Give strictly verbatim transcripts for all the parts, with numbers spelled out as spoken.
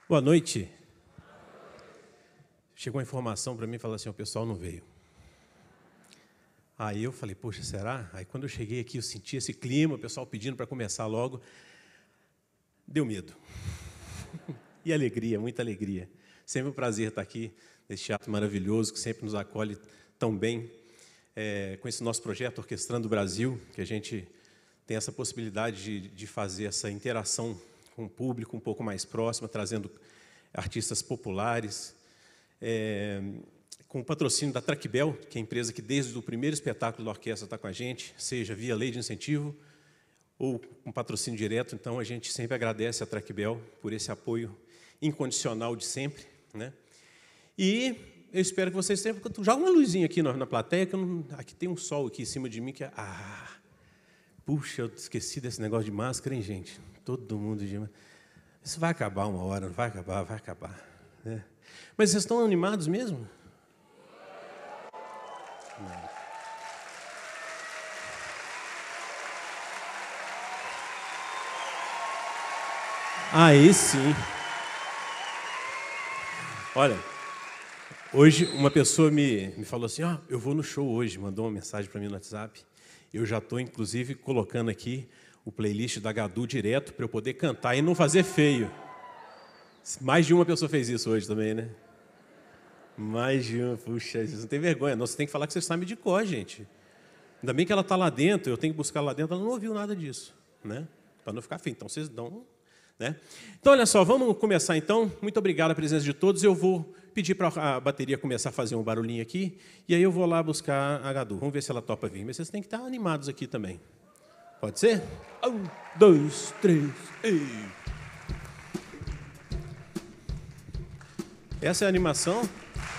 Boa noite. Chegou a informação para mim e falou assim, o pessoal não veio. Aí eu falei, poxa, será? Aí quando eu cheguei aqui, eu senti esse clima, o pessoal pedindo para começar logo. Deu medo. E alegria, muita alegria. Sempre um prazer estar aqui, nesse teatro maravilhoso, que sempre nos acolhe tão bem, é, com esse nosso projeto Orquestrando o Brasil, que a gente tem essa possibilidade de, de fazer essa interação com o público um pouco mais próximo, trazendo artistas populares, é, com o patrocínio da Tracbel, que é a empresa que desde o primeiro espetáculo da orquestra está com a gente, seja via lei de incentivo ou com patrocínio direto. Então, a gente sempre agradece a Tracbel por esse apoio incondicional de sempre, né? E eu espero que vocês tenham... Joga uma luzinha aqui na, na plateia, que eu não, aqui tem um sol aqui em cima de mim, que é... Ah, puxa, eu esqueci desse negócio de máscara, hein, gente? Todo mundo de máscara. Isso vai acabar uma hora, não vai acabar, vai acabar, né? Mas vocês estão animados mesmo? Não. Aí sim. Olha, hoje uma pessoa me, me falou assim, ó, oh, eu vou no show hoje, mandou uma mensagem para mim no WhatsApp. Eu já estou, inclusive, colocando aqui o playlist da Gadu direto para eu poder cantar e não fazer feio. Mais de uma pessoa fez isso hoje também, né? Mais de uma, puxa, vocês não tem vergonha. Não, você tem que falar que você sabe de cor, gente. Ainda bem que ela está lá dentro, eu tenho que buscar lá dentro, ela não ouviu nada disso, né? Para não ficar feio. Então, vocês dão... Né? Então, olha só, vamos começar então. Muito obrigado a presença de todos. Eu vou pedir para a bateria começar a fazer um barulhinho aqui, e aí eu vou lá buscar a Gadu. Vamos ver se ela topa vir. Mas vocês têm que estar animados aqui também. Pode ser? Um, dois, três, e... Essa é a animação.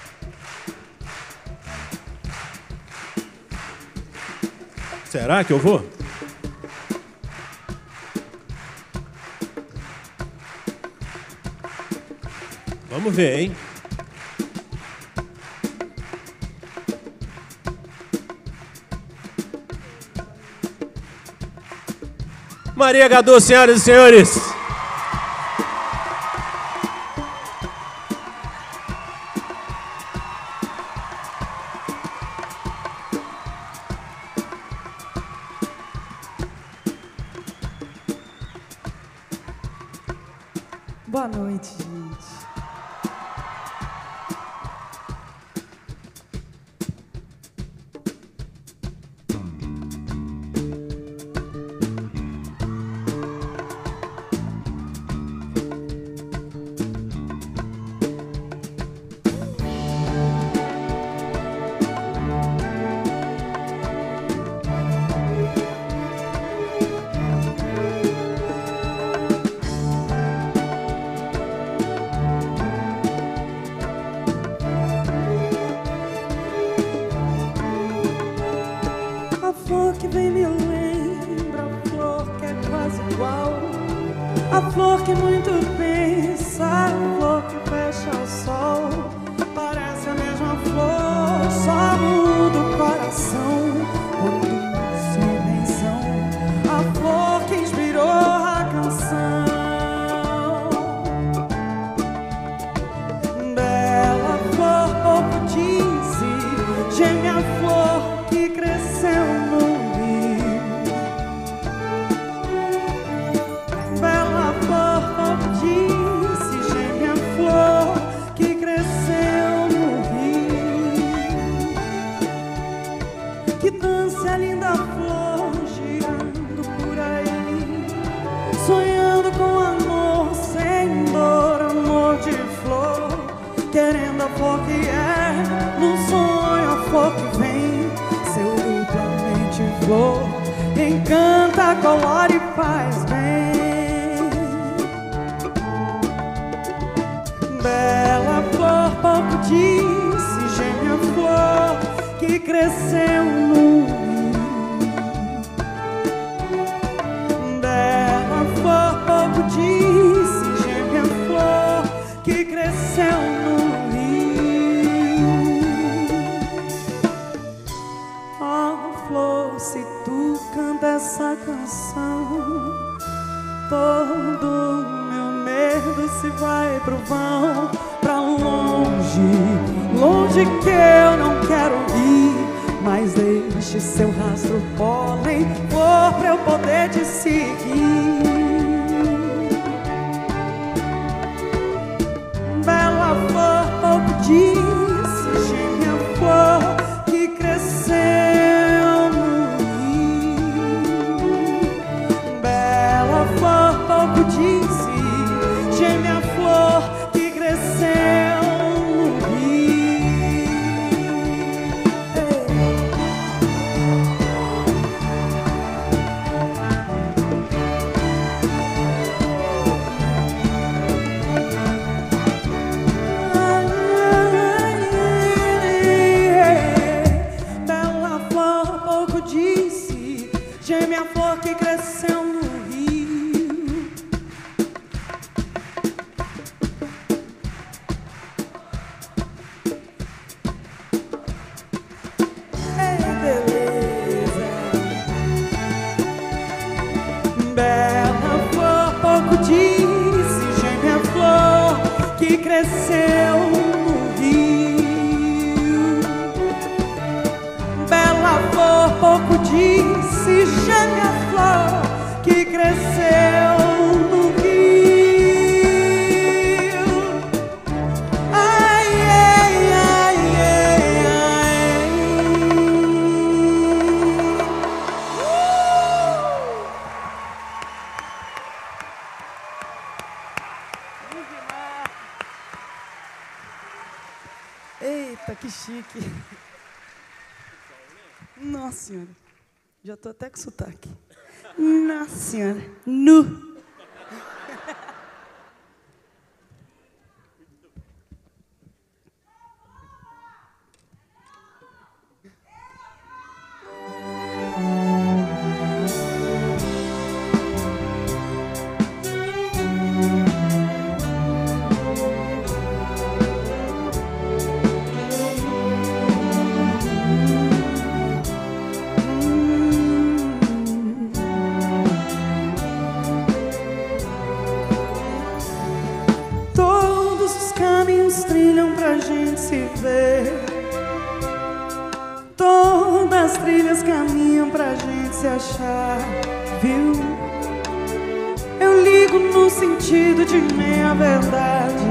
Será que eu vou? Vamos ver, hein? Maria Gadu, senhoras e senhores. Boa noite, gente. A flor que muito pensa, a flor que fecha o sol. Parece a mesma flor, só muda o coração quando se benção. A flor que inspirou a canção. Bela flor, pouco disse, geme a flor que cresceu no querendo a flor que é, num sonho a flor que vem, seu duplamente flor, encanta, colore e faz bem. Bela flor, pouco disse, geme a flor que cresceu no rio. Bela flor, pouco disse, geme a flor que cresceu no se tu canta essa canção, todo meu medo se vai pro vão, pra longe, longe que eu não quero ir. Mas deixe seu rastro pólen for pra eu poder te seguir. Bela flor, pouco disse, gêmea flor que cresceu no rio. Bela flor, pouco disse, gêmea flor que cresceu no rio. Bela flor, pouco disse, gêmea flor que cresceu no rio. Ei, beleza. Bela flor, pouco disse, gêmea flor que cresceu no rio. Bela flor, pouco disse, gêmea flor que cresceu no rio. Ai, ai, ai, ai, ai. Eita, que chique. Nossa Senhora, já tô até com sotaque. Nossa Senhora, nu. Todos os caminhos trilham pra gente se ver. Todas as trilhas caminham pra gente se achar, viu? Eu ligo no sentido de meia verdade.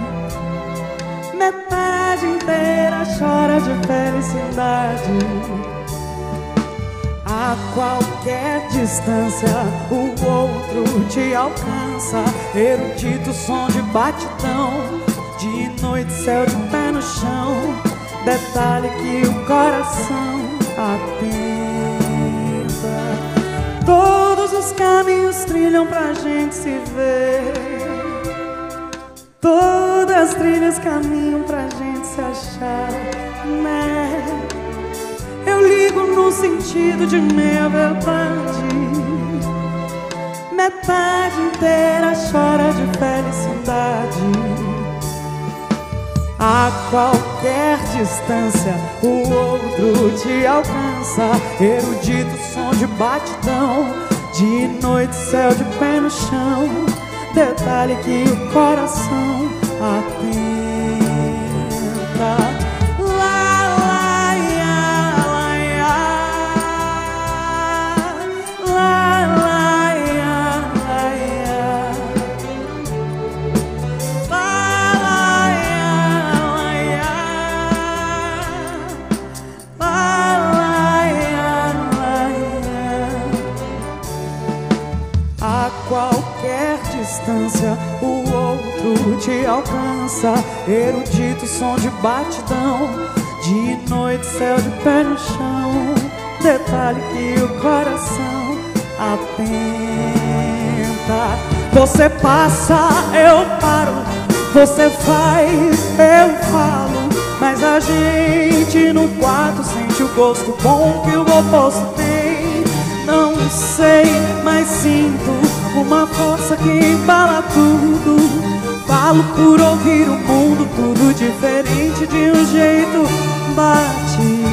Metade inteira chora de felicidade. A qualquer distância o outro te alcança. Erudito som de batidão, de noite céu de pé no chão. Detalhe que o coração atenta. Todos os caminhos trilham pra gente se ver. Todas as trilhas caminham pra gente se achar, né? Eu ligo no sentido de meia verdade. Metade inteira chora de felicidade. A qualquer distância o outro te alcança. Erudito som de batidão, de noite céu de pé no chão. Detalhe que o coração atenta. O outro te alcança. Erudito som de batidão, de noite céu de pé no chão. Detalhe que o coração atenta. Você passa, eu paro. Você faz, eu falo. Mas a gente no quarto sente o gosto bom que o oposto tem. Não sei, mas sinto uma força que embala tudo. Falo por ouvir o mundo, tudo diferente de um jeito bate.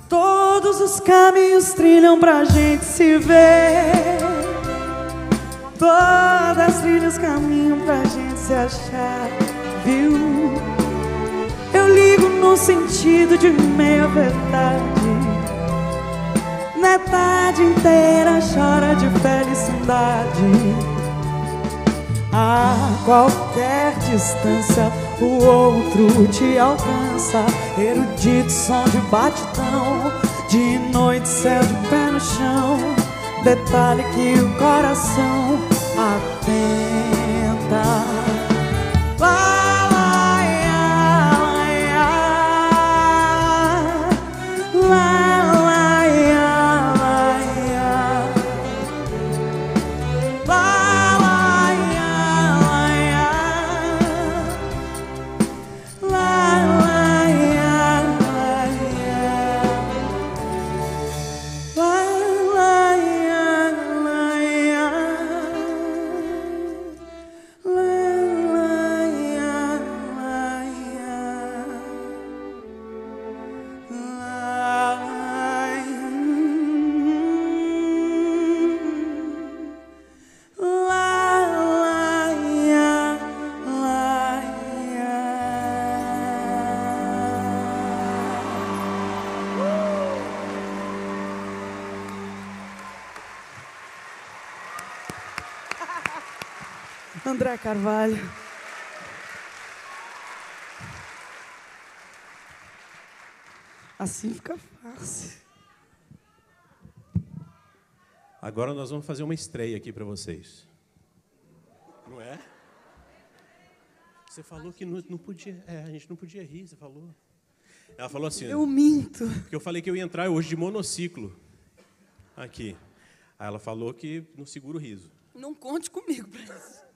Todos os caminhos trilham pra gente se ver. Todas as trilhas caminham pra gente se achar, viu? Eu ligo no sentido de meia verdade. Na tarde inteira chora de felicidade. A qualquer distância o outro te alcança. Erudito som de batidão, de noite céu de pé no chão. Detalhe que o coração atenta. André Carvalho. Assim fica fácil. Agora nós vamos fazer uma estreia aqui para vocês. Não é? Você falou que não, não podia... É, a gente não podia rir, você falou. Ela falou assim... Eu minto. Porque eu falei que eu ia entrar hoje de monociclo. Aqui. Aí ela falou que não segura o riso. Não conte comigo para isso.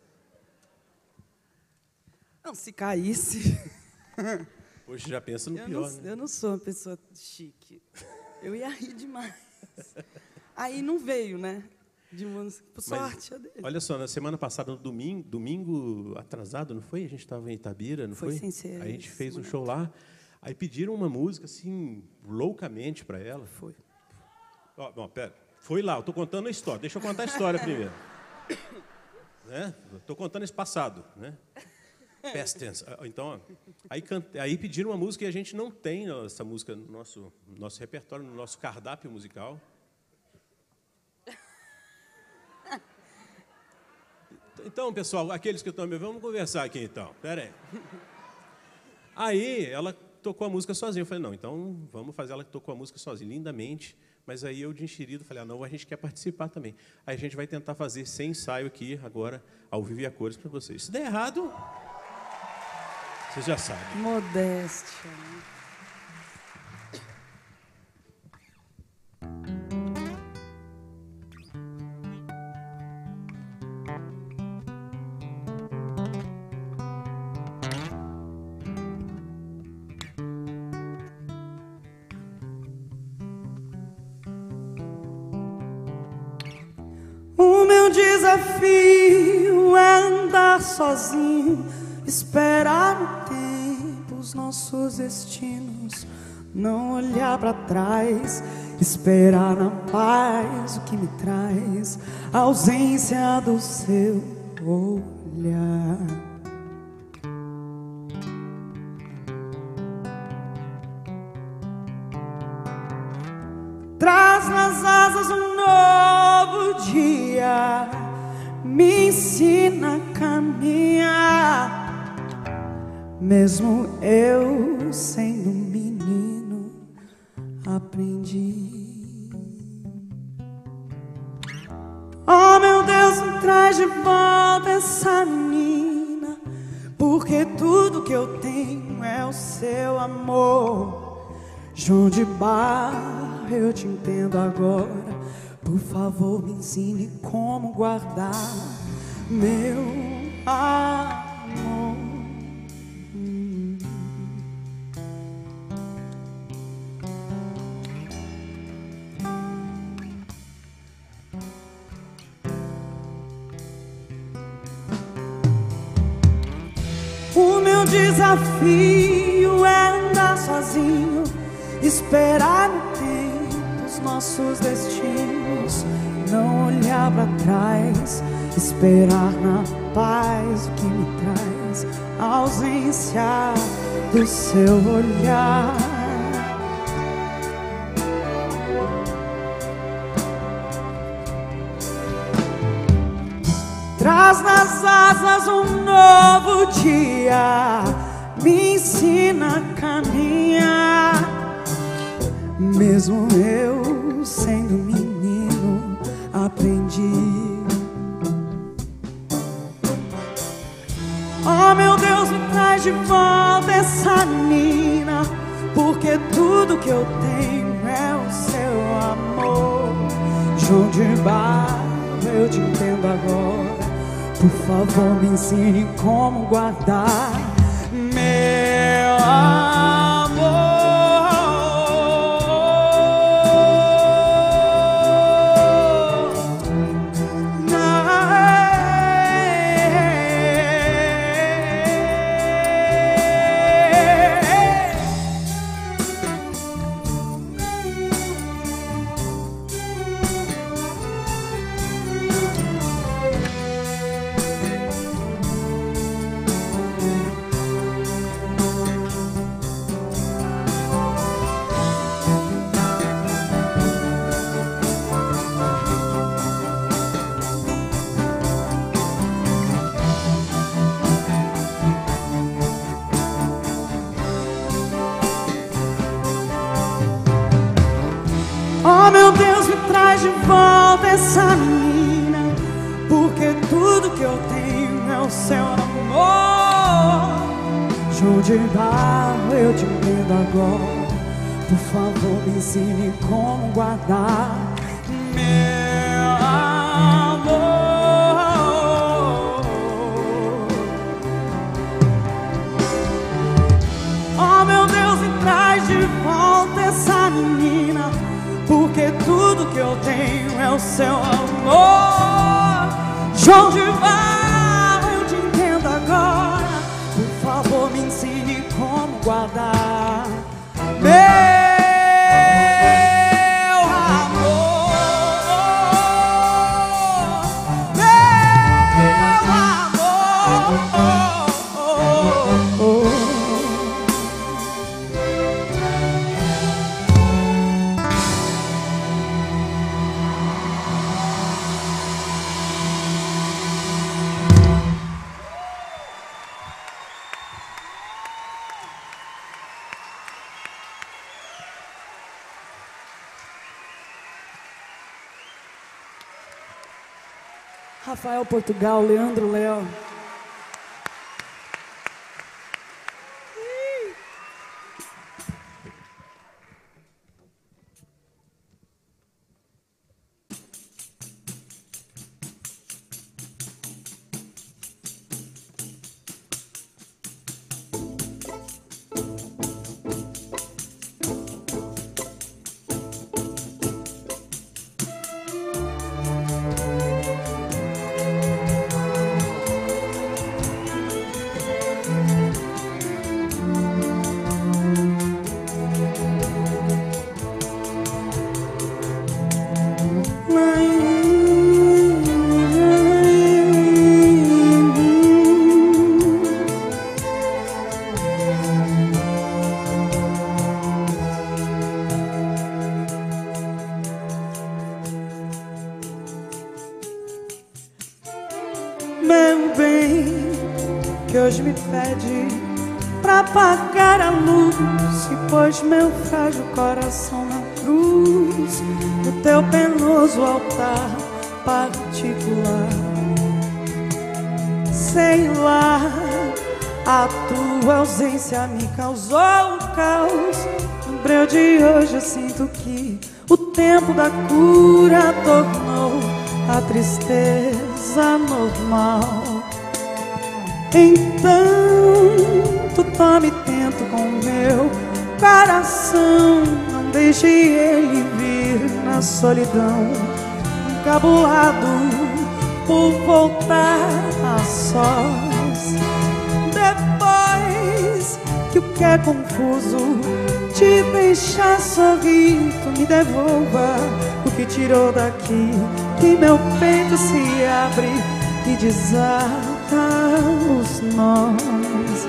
Não, se caísse... Hoje já pensa no eu pior, não, né? Eu não sou uma pessoa chique. Eu ia rir demais. Aí não veio, né? De uma, por sorte, Mas, dele. Olha só, na semana passada, no domingo, domingo atrasado, não foi? A gente estava em Itabira, não foi? Foi sem ser. A gente fez um show lá. Aí pediram uma música, assim, loucamente para ela. Foi. Ó, bom, pera. Foi lá, eu estou contando a história. Deixa eu contar a história primeiro. Né? Estou contando esse passado, né? Past tense. Então, ó, aí, cante... aí pediram uma música e a gente não tem essa música no nosso, no nosso repertório, no nosso cardápio musical. Então, pessoal, aqueles que estão me vendo, vamos conversar aqui, então. Espera aí. Aí, ela tocou a música sozinha. Eu falei, não, então vamos fazer ela que tocou a música sozinha, lindamente. Mas aí eu, de enxerido, falei, ah, não, a gente quer participar também. Aí a gente vai tentar fazer sem ensaio aqui, agora, ao vivo e a cores, para vocês. Se der errado, vocês já sabem. Modéstia. O meu desafio é andar sozinho, esperar o tempo, os nossos destinos, não olhar para trás, esperar na paz o que me traz a ausência do seu olhar. Traz nas asas um novo dia, me ensina a caminhar, mesmo eu sendo menino, aprendi. Oh meu Deus, me traz de volta essa menina, porque tudo que eu tenho é o seu amor. João de Barro, eu te entendo agora. Por favor, me ensine como guardar meu amor. Hum. O meu desafio é andar sozinho, esperar o tempo, os nossos destinos, não olhar para trás, esperar na paz o que me traz a ausência do seu olhar. Traz nas asas um novo dia, me ensina a caminhar. Mesmo eu sendo menino, aprendi. Oh meu Deus, me traz de volta essa menina, porque tudo que eu tenho é o seu amor. João de Barro, eu te entendo agora. Por favor, me ensine como guardar meu amor. Oh meu Deus, me traz de volta essa menina, porque tudo que eu tenho é o seu amor. João de Barro, eu te entendo agora. Por favor, me ensine como guardar meu amor. Oh meu Deus, me traz de volta essa menina, porque tudo que eu tenho é o seu amor. João de Barro, eu te entendo agora. Por favor, me ensine como guardar meu amor. Meu amor. Rafael Portugal, Leandro Léo. Meu bem, que hoje me pede pra apagar a luz, e pôs meu frágil coração na cruz, no teu penoso altar particular. Sei lá, a tua ausência me causou um caos. No breu de hoje eu sinto que o tempo da cura tornou a tristeza normal. Então tu tome tento com meu coração, não deixe ele vir na solidão, encabulado por voltar a sós. Depois que o que é confuso te deixar sorrir, tu me devolva o que tirou daqui, que meu peito se abre e desata os nós.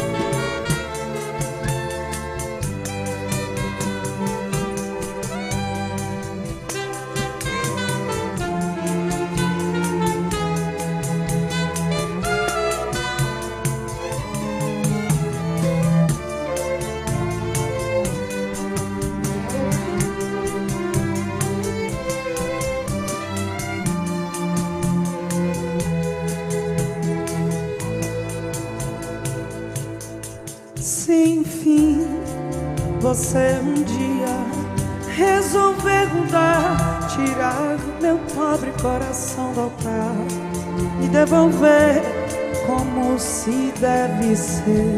Se enfim você um dia resolver mudar, tirar meu pobre coração do altar e devolver como se deve ser,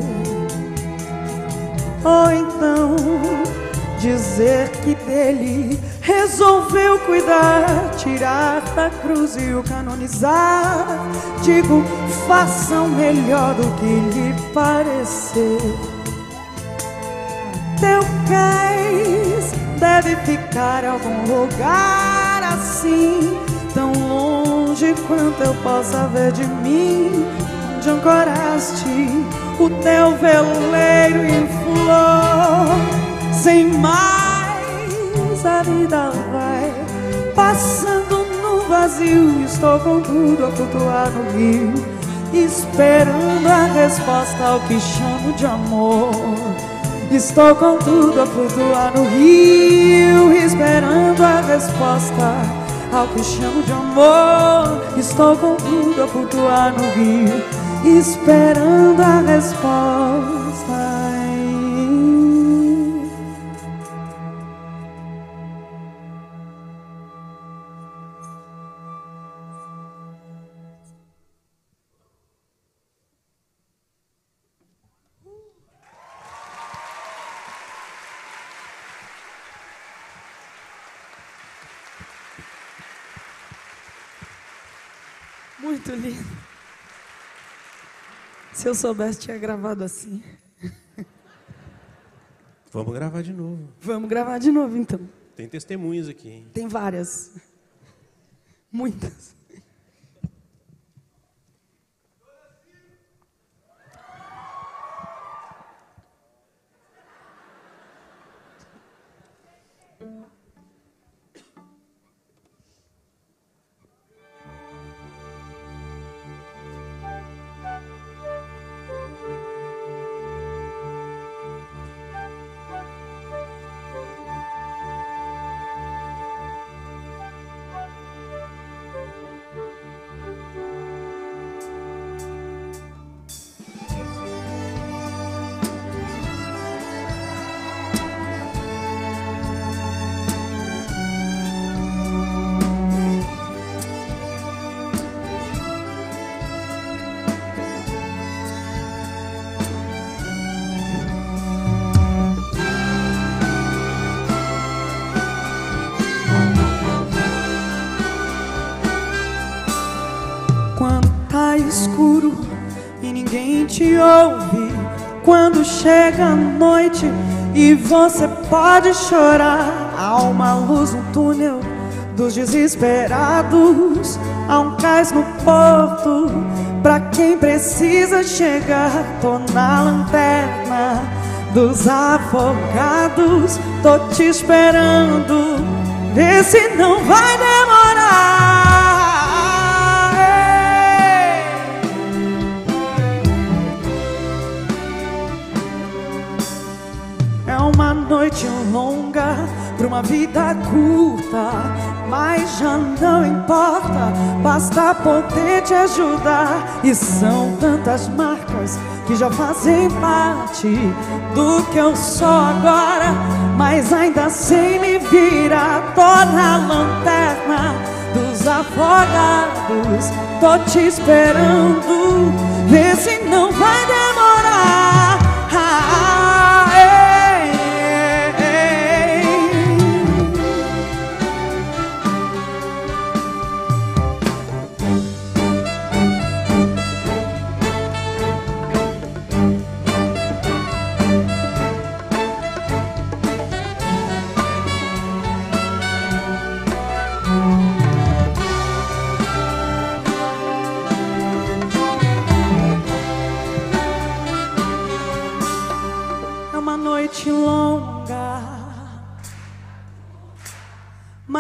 ou então dizer que dele resolveu cuidar, tirar da cruz e o canonizar, digo, façam melhor do que lhe parecer. Teu cais deve ficar em algum lugar assim, tão longe quanto eu possa ver de mim, onde ancoraste o teu veleiro em flor. Sem mais a vida vai passando no vazio, estou com tudo a flutuar no rio, esperando a resposta ao que chamo de amor. Estou com tudo a flutuar no rio, esperando a resposta ao que chamo de amor. Estou com tudo a flutuar no rio, esperando a resposta. Muito lindo. Se eu soubesse, tinha gravado assim. Vamos gravar de novo. Vamos gravar de novo, então. Tem testemunhas aqui, hein? Tem várias. Muitas. Escuro e ninguém te ouve, quando chega a noite e você pode chorar, há uma luz no túnel dos desesperados, há um cais no porto pra quem precisa chegar. Tô na lanterna dos afogados, tô te esperando, vê se não vai demorar. Uma noite longa pra uma vida curta, mas já não importa, basta poder te ajudar. E são tantas marcas que já fazem parte do que eu sou agora, mas ainda sem me virar. Tô na lanterna dos afogados, tô te esperando, vê se não vai demorar. Ah, ei, ei, ei.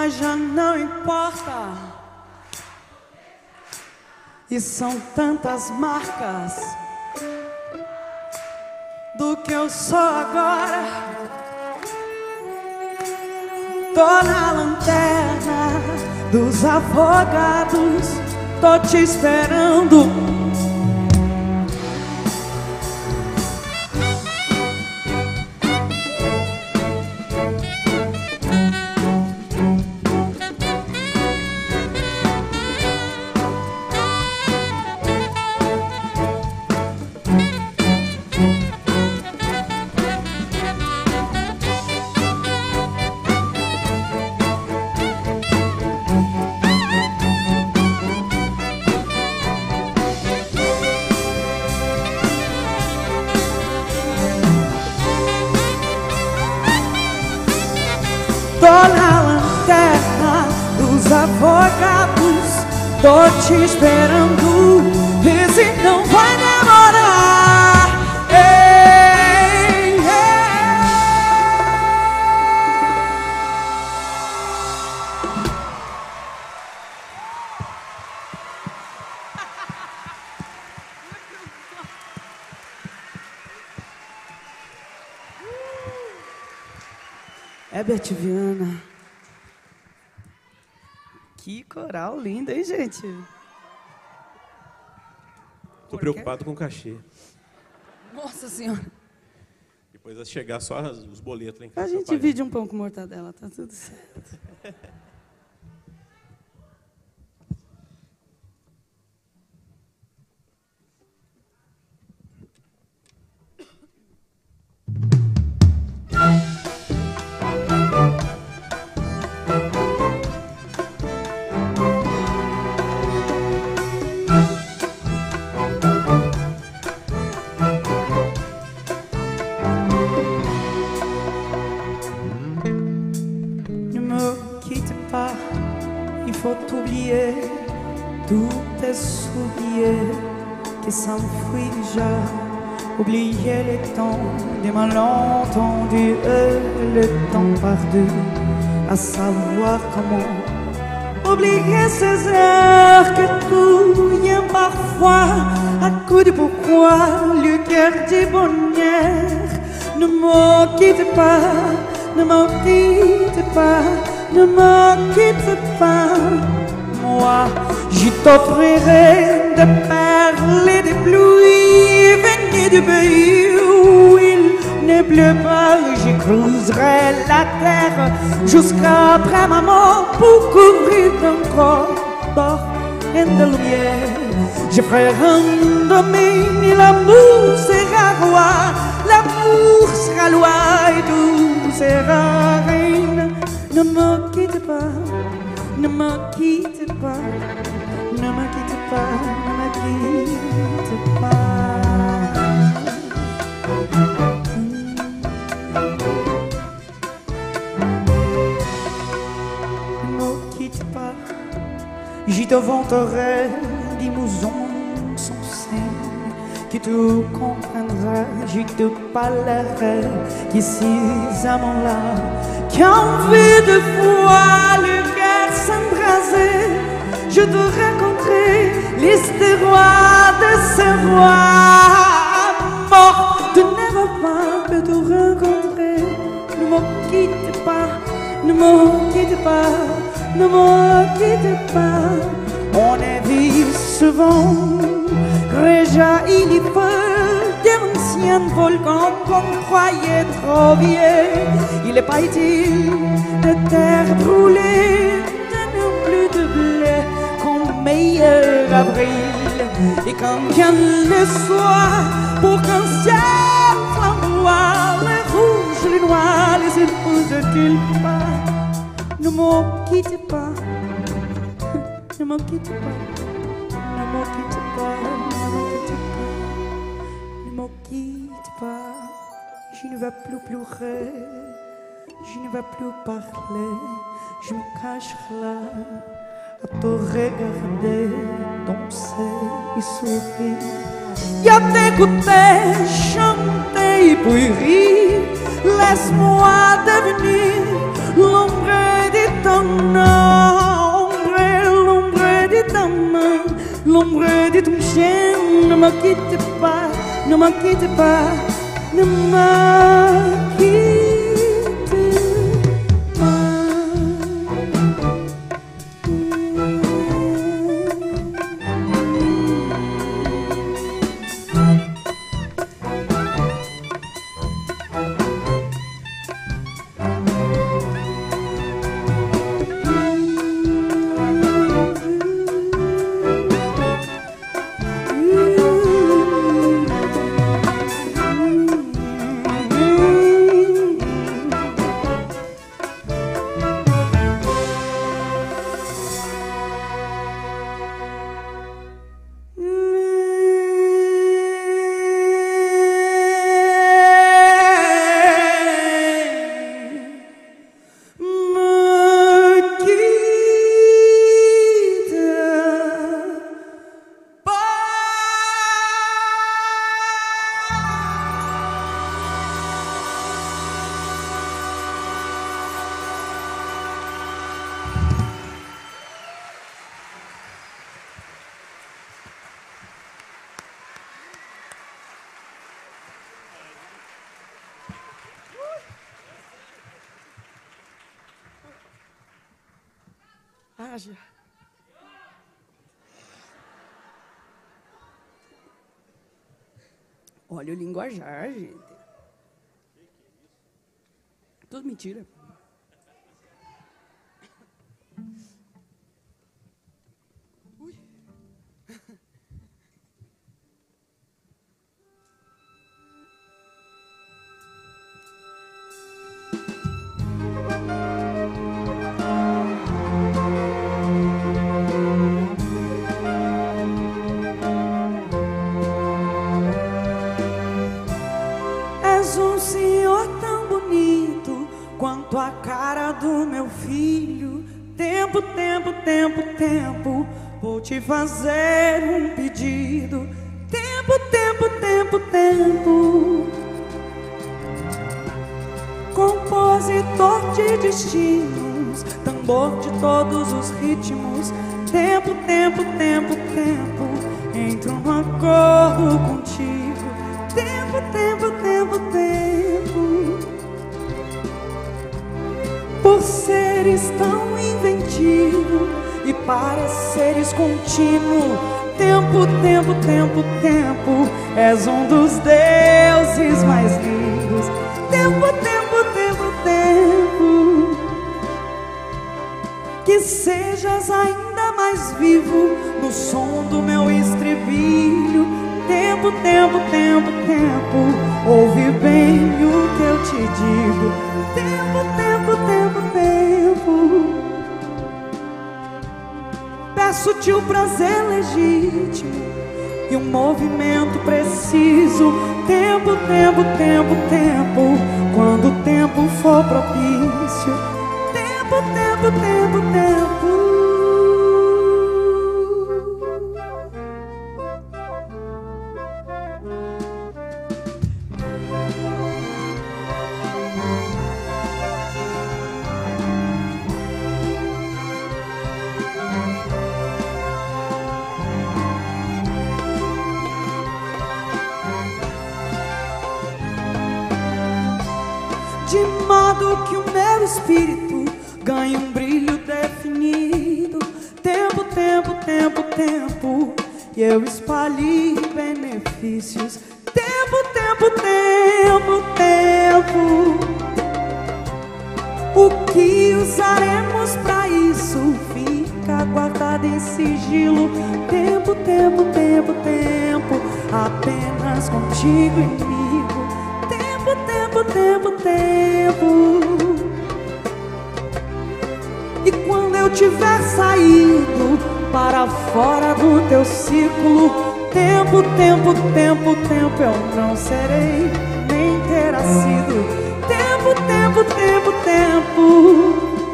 mas já não importa. E são tantas marcas do que eu sou agora. Tô na lanterna dos afogados, tô te esperando. Tô na lanterna dos afogados, tô te esperando, vê se não vai demorar. Ei, ei. Herbert Viana. Que coral lindo, hein, gente? Tô preocupado com o cachê. Nossa Senhora. Depois vai chegar só os boletos lá em A casa. gente divide um pão com mortadela, tá tudo certo. Il faut oublier tous tes souvenirs qui s'enfuient déjà. Oublier les temps des malentendus et le temps perdu, à savoir comment oublier ces heures que touillent parfois à coup de pourquoi le cœur du bonheur. Ne me quitte pas, ne me quitte pas, ne me quitte pas. Moi, je t'offrirai des perles et des pluies venues du pays où il ne pleut pas. Je creuserai la terre jusqu'après ma mort pour couvrir ton corps d'or et de lumière. Je ferai un domaine et l'amour sera roi, l'amour sera loi et tout sera reine. Ne me quitte pas, ne me quitte pas, ne me quitte pas, ne me quitte pas. Ne me quitte pas, j'y te vanterai des mousons sans sein, que tu comprendras, je te parlerai de ces amants-là qui ont envie de voir le cœur s'embraser. Je te raconterai l'histoire de ce roi mort. Tu ne vas pas me te rencontrer. Ne me quitte pas, ne me quitte pas, ne me quitte pas. On est vu souvent réjaillit les feux d'un ancien volcan qu'on croyait trop vieux. Il n'est pas utile de terre brûlée, de non plus de blé qu'en meilleur avril. Et quand vient le soir, pour qu'un ciel flamboie, les rouges, les noirs, les épouses-t-il pas? Ne me quitte pas, ne me quitte pas, ne me quitte pas, ne me quitte pas, ne me quitte pas. Je ne vais plus pleurer, je ne vais plus parler, je me cacherai là à te regarder, danser et sourire. Et à t'écouter, chanter et puis rire. Laisse-moi devenir l'ombre de étonnant, l'ombre de ta main, l'ombre de ton chien. Ne me quitte pas, ne me quitte pas, ne me quitte pas. Haja. Olha o linguajar, gente. Tudo mentira. Ui. És um senhor tão bonito quanto a cara do meu filho. Tempo, tempo, tempo, tempo, vou te fazer um pedido. Tempo, tempo, tempo, tempo, compositor de destinos, tambor de todos os ritmos. Tempo, tempo, tempo, tempo, entro num acordo contigo. Tempo, tempo, tempo, tempo, por seres tão inventivo e pareceres contínuo. Tempo, tempo, tempo, tempo, és um dos deuses mais lindos. Tempo, tempo, tempo, tempo, que sejas ainda mais vivo no som do meu estribilho. Tempo, tempo, tempo, tempo, ouve bem o que eu te digo. Tempo, tempo, tempo, tempo, peço-te o prazer legítimo e um movimento preciso. Tempo, tempo, tempo, tempo, quando o tempo for propício. Tempo, tempo, tempo, tempo, de modo que o meu espírito ganhe um brilho definido. Tempo, tempo, tempo, tempo, e eu espalhe benefícios. Tempo, tempo, tempo, tempo, o que usaremos pra isso fica guardado em sigilo. Tempo, tempo, tempo, tempo, apenas contigo e comigo. Tempo, tempo, tempo, tempo, e quando eu tiver saído para fora do teu ciclo. Tempo, tempo, tempo, tempo, eu não serei nem terá sido. Tempo, tempo, tempo, tempo,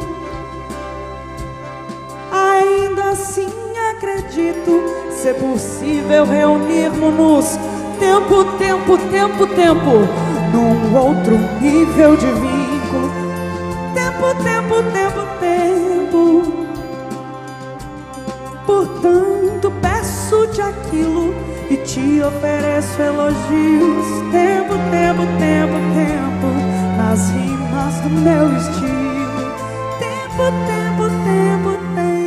ainda assim acredito ser possível reunirmos-nos. Tempo, tempo, tempo, tempo, num outro nível de vínculo. Tempo, tempo, tempo, tempo, tempo. Portanto, peço-te aquilo e te ofereço elogios. Tempo, tempo, tempo, tempo, nas rimas do meu estilo. Tempo, tempo, tempo, tempo.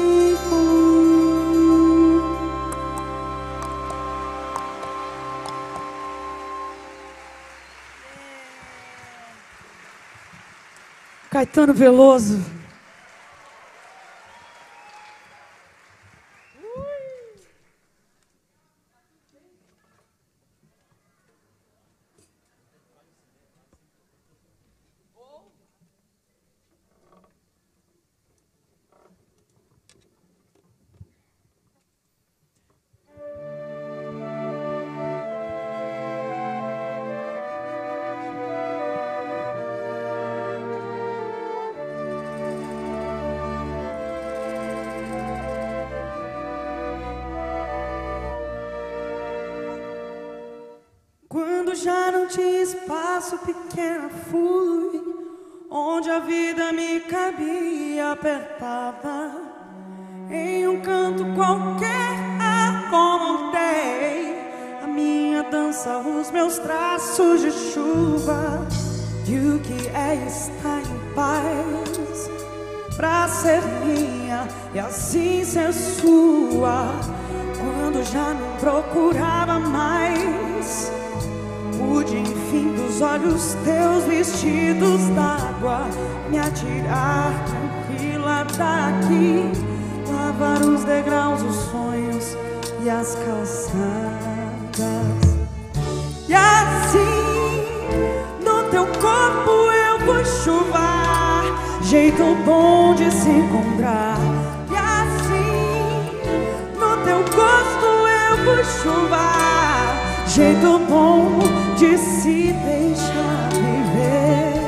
Caetano Veloso. Quando já não tinha espaço, pequena fui, onde a vida me cabia apertada. Em um canto qualquer acomodei a minha dança, os meus traços de chuva. E o que é estar em paz, pra ser minha e assim ser sua. Quando já não procurava mais, pude enfim dos olhos teus vestidos d'água me atirar tranquila daqui, lavar os degraus, os sonhos e as calçadas. E assim no teu corpo eu vou chuvar, jeito bom de se encontrar. E assim no teu gosto eu vou chuvar, jeito bom de se deixar viver.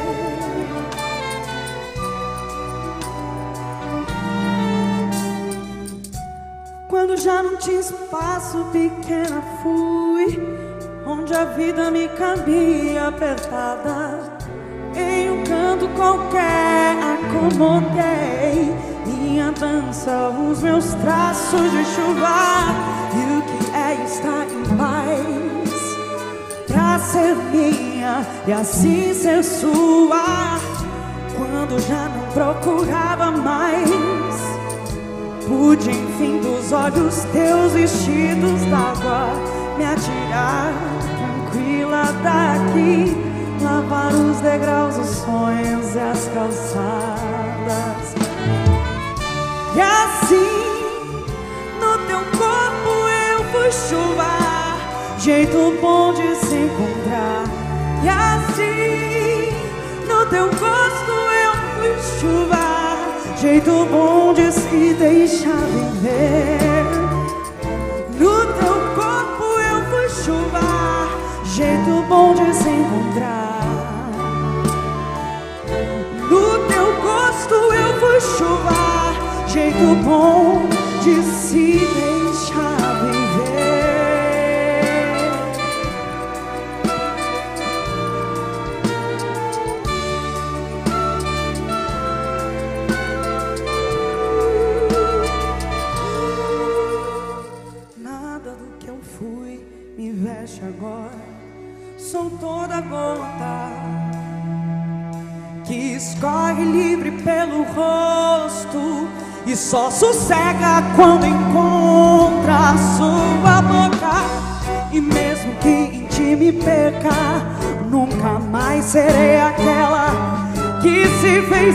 Quando já não tinha espaço, pequena fui, onde a vida me cabia apertada. Em um canto qualquer acomodei minha dança, os meus traços de chuva. E o que é estar em paz, pra ser minha e assim ser sua. Quando já não procurava mais, pude enfim dos olhos teus vestidos d'água me atirar tranquila daqui, lavar os degraus, os sonhos e as calçadas. E assim no teu corpo eu fui chuvar, jeito bom de se encontrar. E assim no teu gosto eu fui chuvar, jeito bom de se deixar viver. No teu corpo eu fui chuvar, jeito bom de se encontrar. No teu gosto eu fui chuvar, jeito bom de se deixar viver. Nada do que eu fui me veste agora, sou toda gota que escorre livre pelo rosto e só sossega quando encontra a sua boca. E mesmo que em ti me perca, nunca mais serei aquela que se fez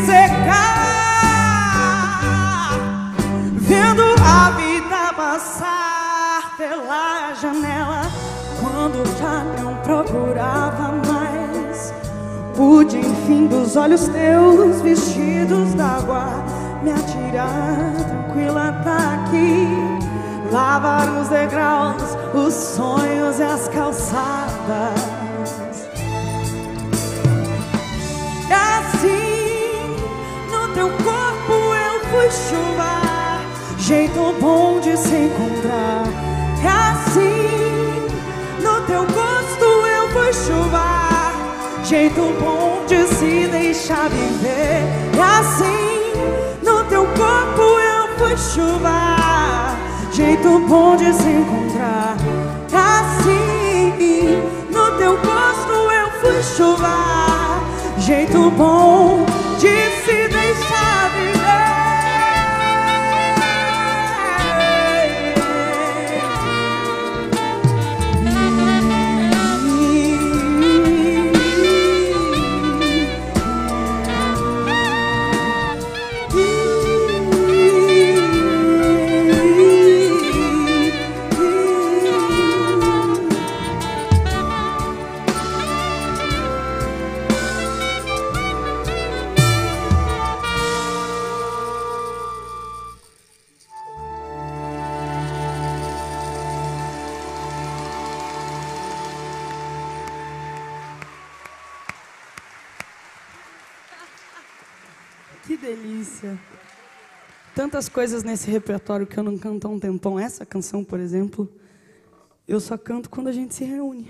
secar, vendo a vida passar pela janela. Quando já não procurava mais, pude enfim dos olhos teus vestidos d'água me atirar tranquila daqui, lavar os degraus, os sonhos e as calçadas. E assim no teu corpo eu fui chuvar, jeito bom de se encontrar. E assim no teu gosto eu fui chuvar, jeito bom de se deixar viver. E assim, no teu corpo eu fui chuva, jeito bom de se encontrar. Assim, no teu gosto eu fui chuva, jeito bom de se deixar viver. Que delícia. Tantas coisas nesse repertório que eu não canto há um tempão. Essa canção, por exemplo, eu só canto quando a gente se reúne.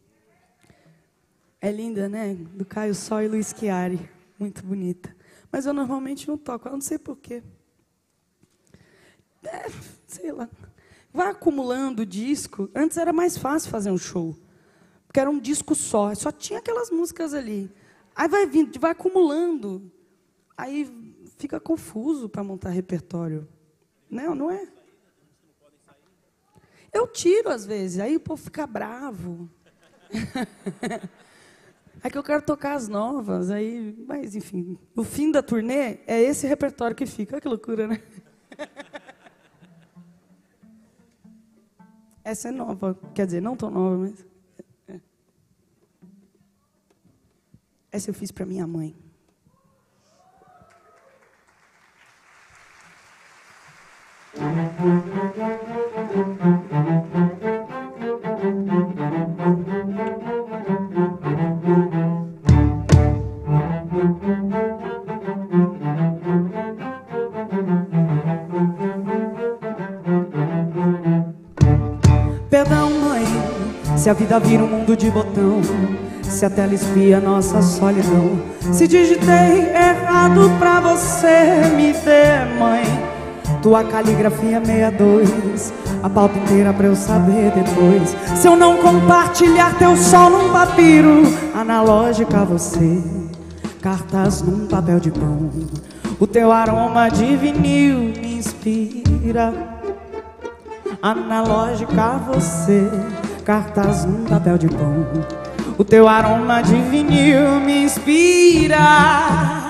É linda, né? Do Caio Só e Luiz Chiari. Muito bonita. Mas eu normalmente não toco, eu não sei porquê. É, sei lá. Vai acumulando disco. Antes era mais fácil fazer um show. Porque era um disco só. Só tinha aquelas músicas ali. Aí vai vindo, vai acumulando. Aí fica confuso para montar repertório. Não, não é? Eu tiro às vezes, aí o povo fica bravo. É que eu quero tocar as novas, aí, mas enfim, o fim da turnê é esse repertório que fica. Olha que loucura, né? Essa é nova, quer dizer, não tão nova, mas é. Essa eu fiz para minha mãe. Perdão, mãe, se a vida vira um mundo de botão, se a tela espia nossa solidão, se digitei errado pra você me ver, mãe. Tua caligrafia sessenta e dois, a pauta inteira pra eu saber depois. Se eu não compartilhar teu sol num papiro, analógica você, cartas num papel de pão. O teu aroma de vinil me inspira, analógica você, cartas num papel de pão. O teu aroma de vinil me inspira.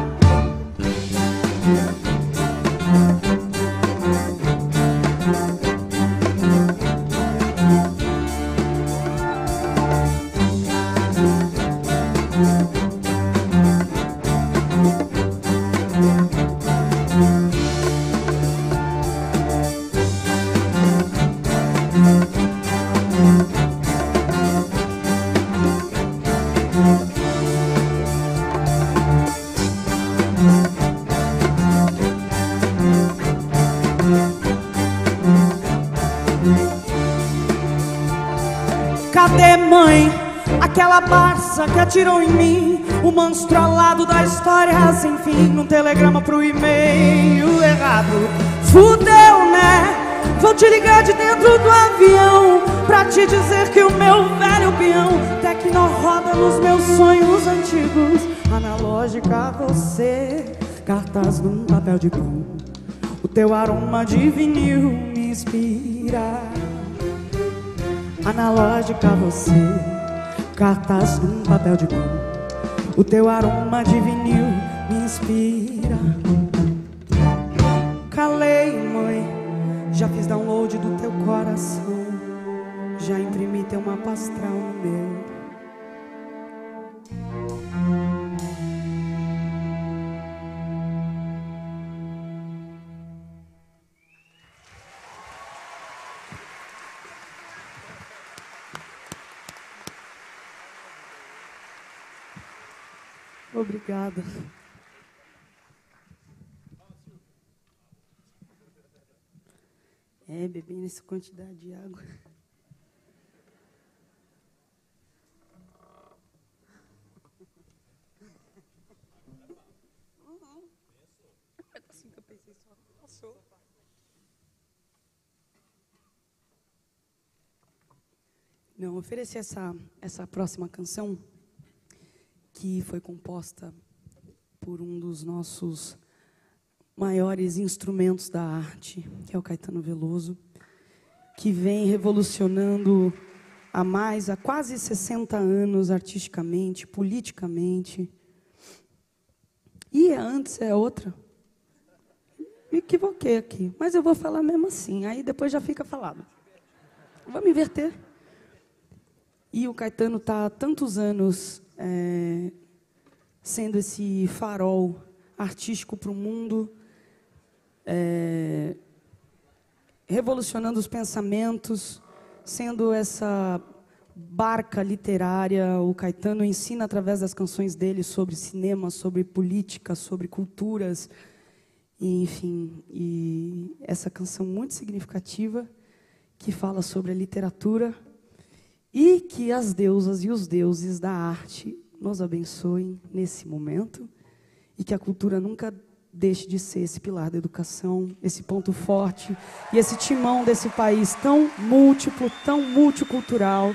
Cadê, mãe, aquela barça que atirou em mim, o monstro alado da história sem fim, num telegrama pro e-mail errado? Fudeu, né? Vou te ligar de dentro do avião pra te dizer que o meu velho peão tecno roda nos meus sonhos antigos. Analógica você, cartas num papel de pão. O teu aroma de vinil me inspira. Analógica você, cartas num papel de pão. O teu aroma de vinil me inspira. Calei, mãe, já fiz download do teu coração, já imprimi teu mapa astral no meu. Obrigada. É, bebi nessa quantidade de água. Não, oferecer essa, essa próxima canção, que foi composta por um dos nossos maiores instrumentos da arte, que é o Caetano Veloso, que vem revolucionando há mais, há quase sessenta anos, artisticamente, politicamente. E antes é outra. Me equivoquei aqui, mas eu vou falar mesmo assim, aí depois já fica falado. Vamos inverter. E o Caetano está há tantos anos é, sendo esse farol artístico para o mundo, é, revolucionando os pensamentos, sendo essa barca literária. O Caetano ensina através das canções dele sobre cinema, sobre política, sobre culturas, e, enfim, e essa canção muito significativa que fala sobre a literatura e que as deusas e os deuses da arte nos abençoem nesse momento e que a cultura nunca deixe de ser esse pilar da educação, esse ponto forte e esse timão desse país tão múltiplo, tão multicultural.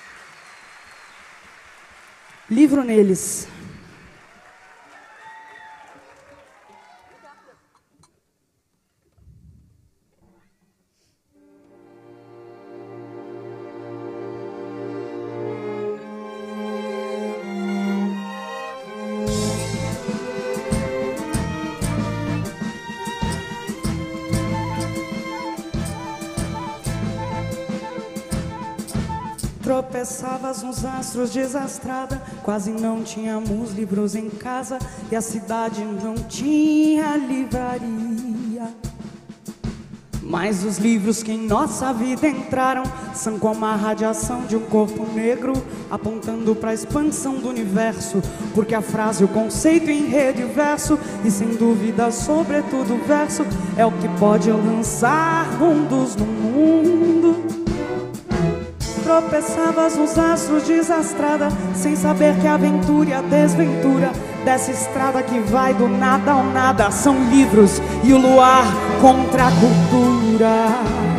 Livro neles. Tropeçavas nos astros desastrada, quase não tínhamos livros em casa e a cidade não tinha livraria. Mas os livros que em nossa vida entraram são como a radiação de um corpo negro apontando para a expansão do universo, porque a frase, o conceito, enredo e verso, e sem dúvida sobretudo o verso, é o que pode lançar mundos no mundo. Tropeçavas nos astros desastrada, sem saber que a aventura e a desventura dessa estrada que vai do nada ao nada são livros e o luar contra a cultura.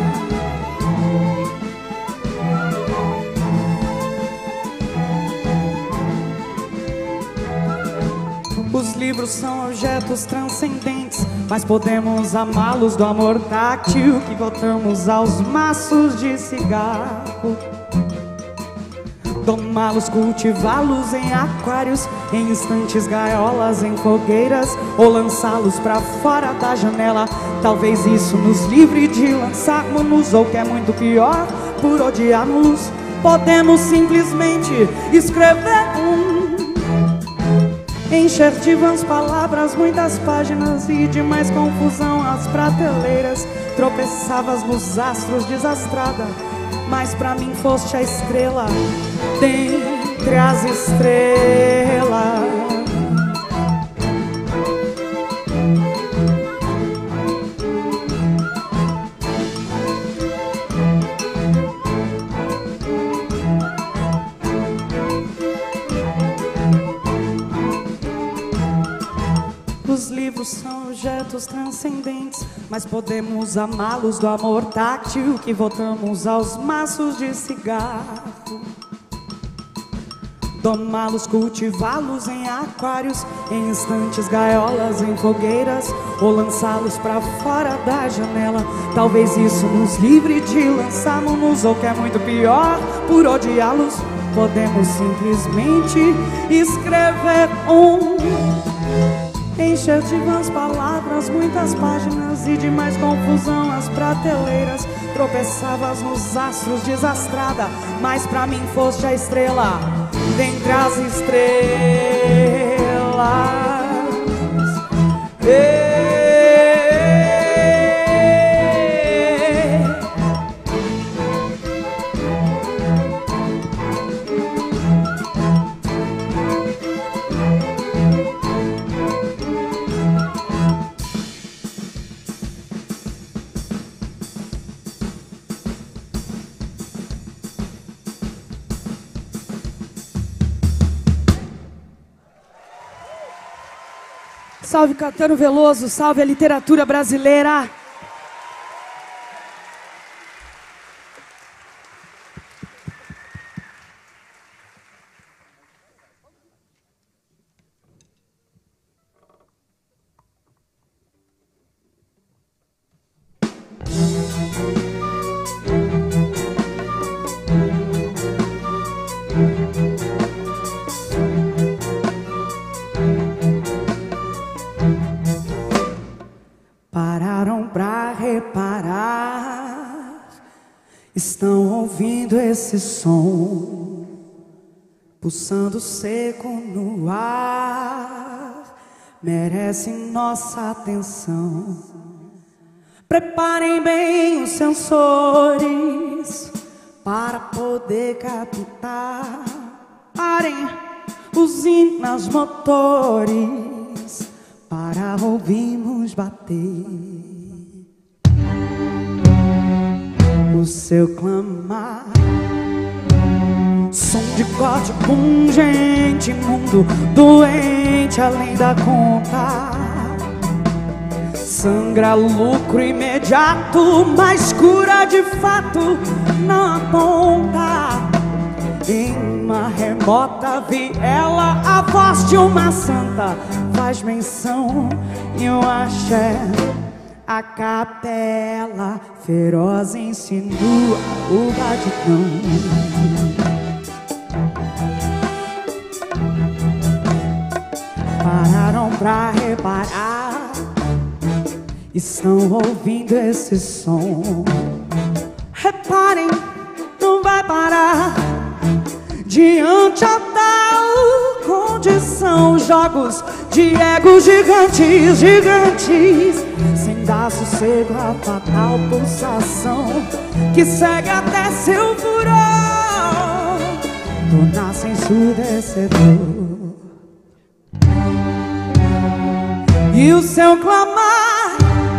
Os livros são objetos transcendentes, mas podemos amá-los do amor tátil que voltamos aos maços de cigarro. Domá-los, cultivá-los em aquários, em instantes gaiolas, em fogueiras, ou lançá-los pra fora da janela. Talvez isso nos livre de lançarmos-nos, ou que é muito pior, por odiarmos. Podemos simplesmente escrever um, encher de vãs palavras, muitas páginas e de mais confusão as prateleiras. Tropeçavas nos astros desastrada, mas pra mim foste a estrela dentre as estrelas. Os livros são objetos transcendentes, mas podemos amá-los do amor tátil que voltamos aos maços de cigarro. Domá-los, cultivá-los em aquários, em instantes gaiolas, em fogueiras, ou lançá-los pra fora da janela. Talvez isso nos livre de lançarmos-nos, ou que é muito pior, por odiá-los. Podemos simplesmente escrever um, encher de vãs palavras, muitas páginas e de mais confusão as prateleiras. Tropeçavas nos astros desastrada, mas pra mim foste a estrela dentre as estrelas. Ei. Salve Caetano Veloso, salve a literatura brasileira. ouvindo esse som, pulsando seco no ar, merece nossa atenção. Preparem bem os sensores para poder captar. Parem usinas, motores para ouvirmos bater o seu clamar. Som de corte pungente, mundo doente além da conta. Sangra lucro imediato, mas cura de fato não aponta. Em uma remota viela, a voz de uma santa faz menção e um axé. A capela feroz insinua o batidão. Pararam pra reparar, estão ouvindo esse som. Reparem, não vai parar. Diante a tal condição, jogos de ego gigantes, gigantes, sem dar sossego a fatal pulsação que segue até seu furor, tornar-se ensurdecedor. E o seu clamar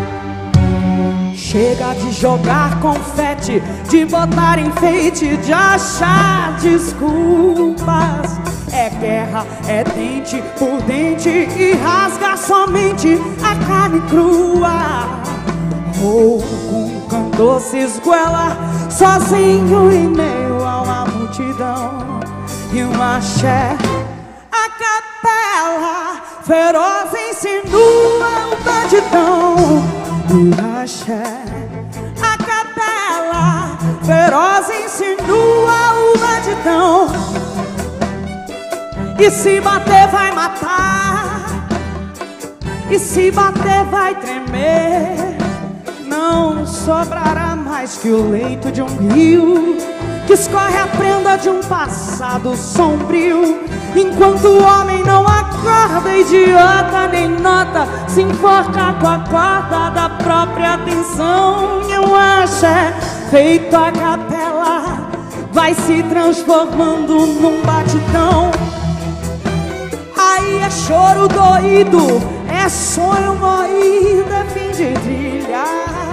chega de jogar confete, de botar enfeite, de achar desculpas. É guerra, é dente por dente e rasga somente a carne crua. Ou com cantor se esguela sozinho em meio a uma multidão. E um axé, a capela feroz insinua o batidão. E um axé, a capela feroz insinua o batidão. E se bater vai matar, e se bater vai tremer. Não sobrará mais que o leito de um rio que escorre a prenda de um passado sombrio. Enquanto o homem não acorda, idiota nem nota, se enforca com a corda da própria atenção. E um axé feito a capela vai se transformando num batidão. Aí é choro doído, é sonho moído, é fim de trilha.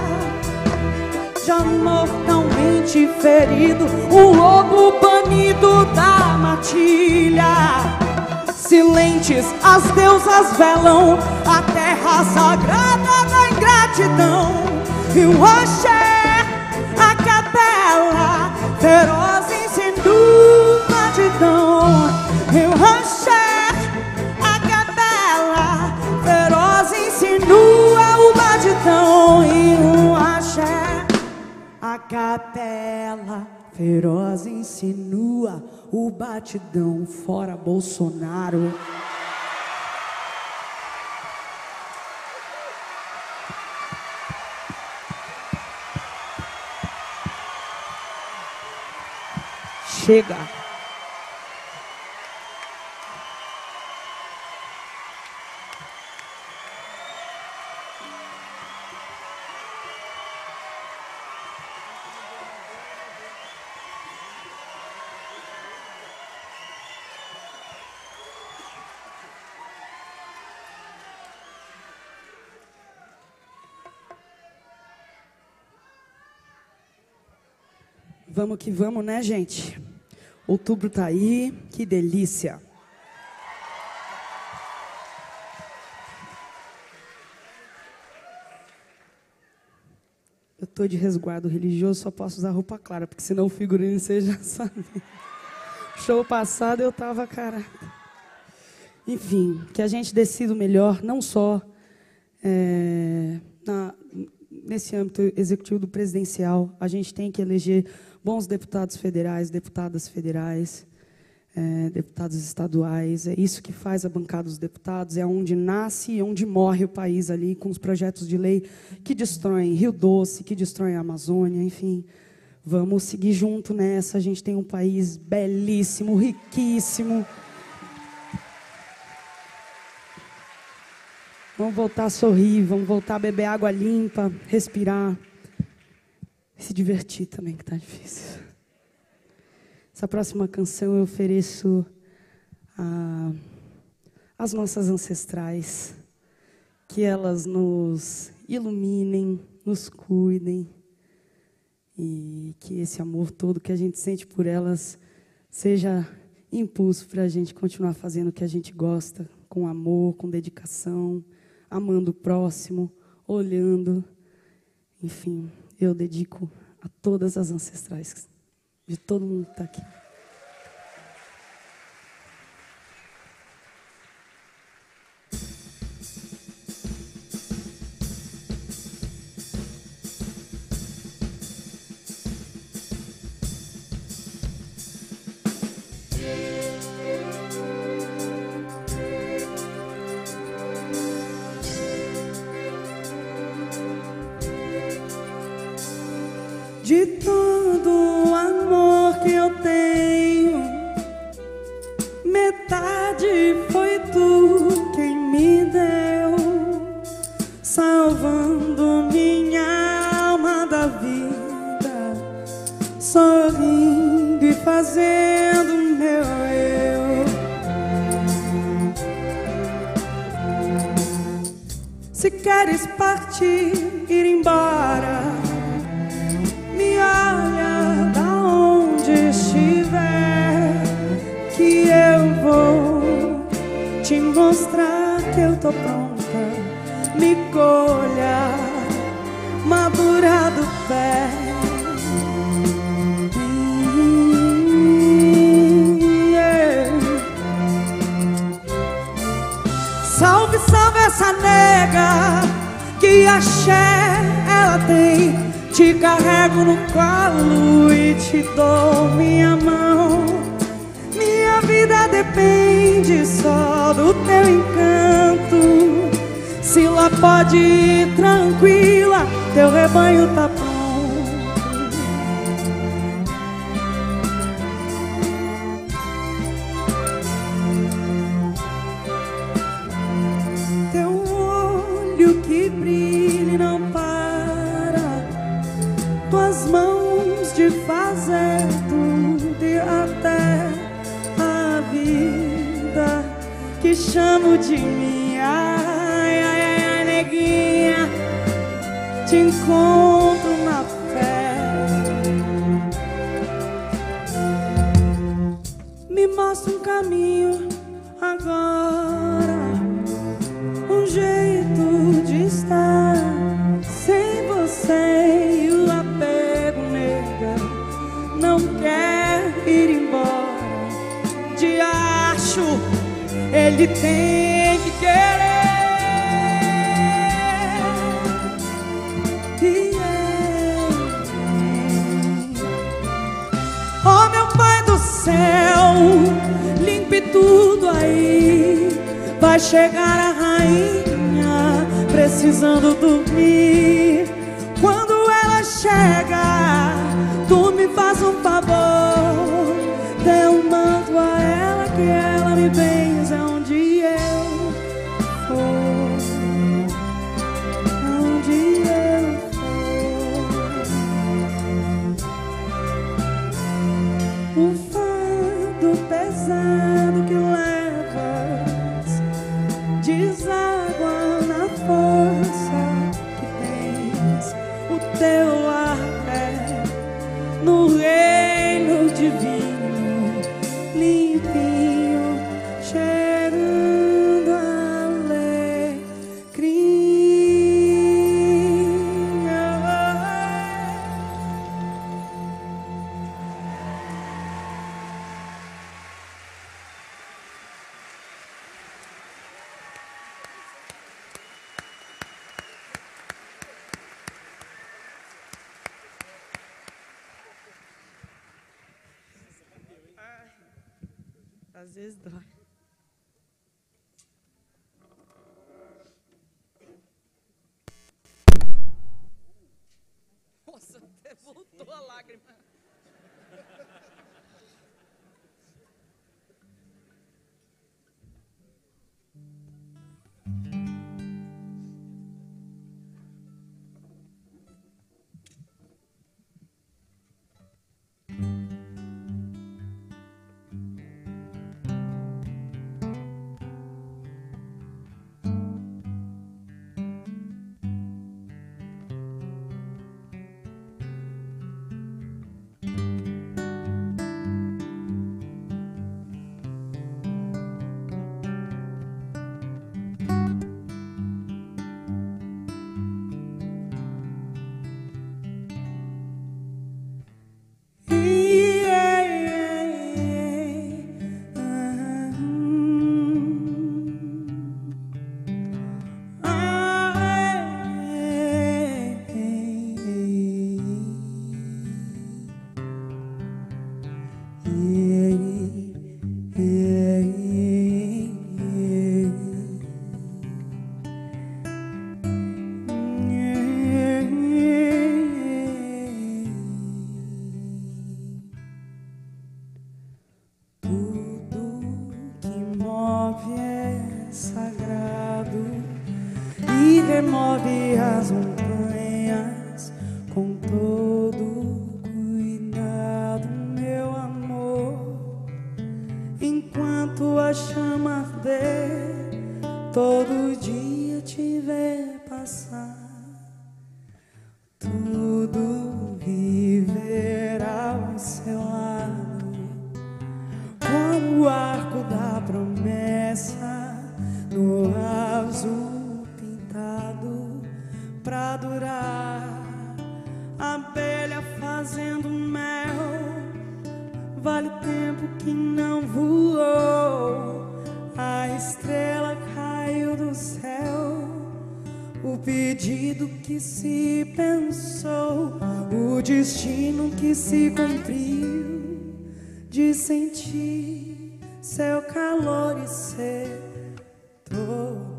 Já mortalmente ferido, um lobo banido da matilha. Silentes as deusas velam a terra sagrada da ingratidão. E o axé, a capela feroz insinua a batidão. E o axé, a capela feroz insinua o batidão. E o axé, a capela feroz insinua o batidão. Fora Bolsonaro. Chega. Vamos que vamos, né, gente? Outubro tá aí, que delícia. Eu tô de resguardo religioso, só posso usar roupa clara, porque senão o figurino você já sabe. Show passado eu tava, cara. Enfim, que a gente decida o melhor, não só é, na, nesse âmbito executivo do presidencial. A gente tem que eleger bons deputados federais, deputadas federais, é, deputados estaduais. É isso que faz a bancada dos deputados, é onde nasce e onde morre o país ali, com os projetos de lei que destroem Rio Doce, que destroem a Amazônia, enfim. Vamos seguir junto nessa. A gente tem um país belíssimo, riquíssimo. Vamos voltar a sorrir, vamos voltar a beber água limpa, respirar. E se divertir também, que tá difícil. Essa próxima canção eu ofereço a, às nossas ancestrais. Que elas nos iluminem, nos cuidem. E que esse amor todo que a gente sente por elas seja impulso para a gente continuar fazendo o que a gente gosta, com amor, com dedicação, amando o próximo, olhando. Enfim, eu dedico a todas as ancestrais, de todo mundo que está aqui. De todo o amor que eu tenho, metade foi tu quem me deu, salvando minha alma da vida, sorrindo e fazendo meu eu. Se queres partir, ir embora, olha da onde estiver, que eu vou te mostrar que eu tô pronta. Me colha, madura do pé. Salve, salve essa nega que axé ela tem. Te carrego no colo e te dou minha mão. Minha vida depende só do teu encanto. Se lá pode ir tranquila, teu rebanho tá pronto. Teu olho que brilha e não para, tuas mãos de fazer tudo e até a vida que chamo de minha. Ai, ai, ai, neguinha, te encontro na fé. Me mostra um caminho agora, um jeito de estar sem você. E o apego, nega, não quer ir embora. De acho, ele tem que querer. Yeah. Oh, meu Pai do céu, limpe tudo aí. Vai chegar a rainha precisando dormir. Quando ela chega, tu me faz um favor, dê um manto a ela, que ela me benza onde eu for, onde eu for. O fardo pesado que levas deságua na força que tens. O teu ar é no reino divino, limpinho, cheirando alecrim. Às vezes dói. Nossa, até voltou a lágrima. lágrima. Remove as montanhas com todo cuidado, meu amor. Enquanto a chama arder, todo dia te ver passar, tudo viverá ao seu lado, como o arco da promessa no azul pra durar. Abelha fazendo mel, vale o tempo que não voou. A estrela caiu do céu, o pedido que se pensou, o destino que se cumpriu, de sentir seu calor e ser todo.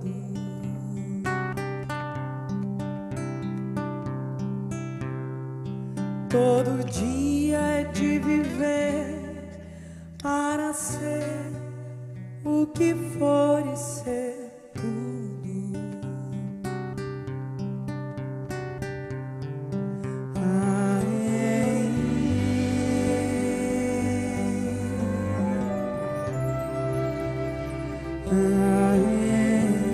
Todo dia é de viver para ser o que for e ser tudo. Ah, é. Ah, é.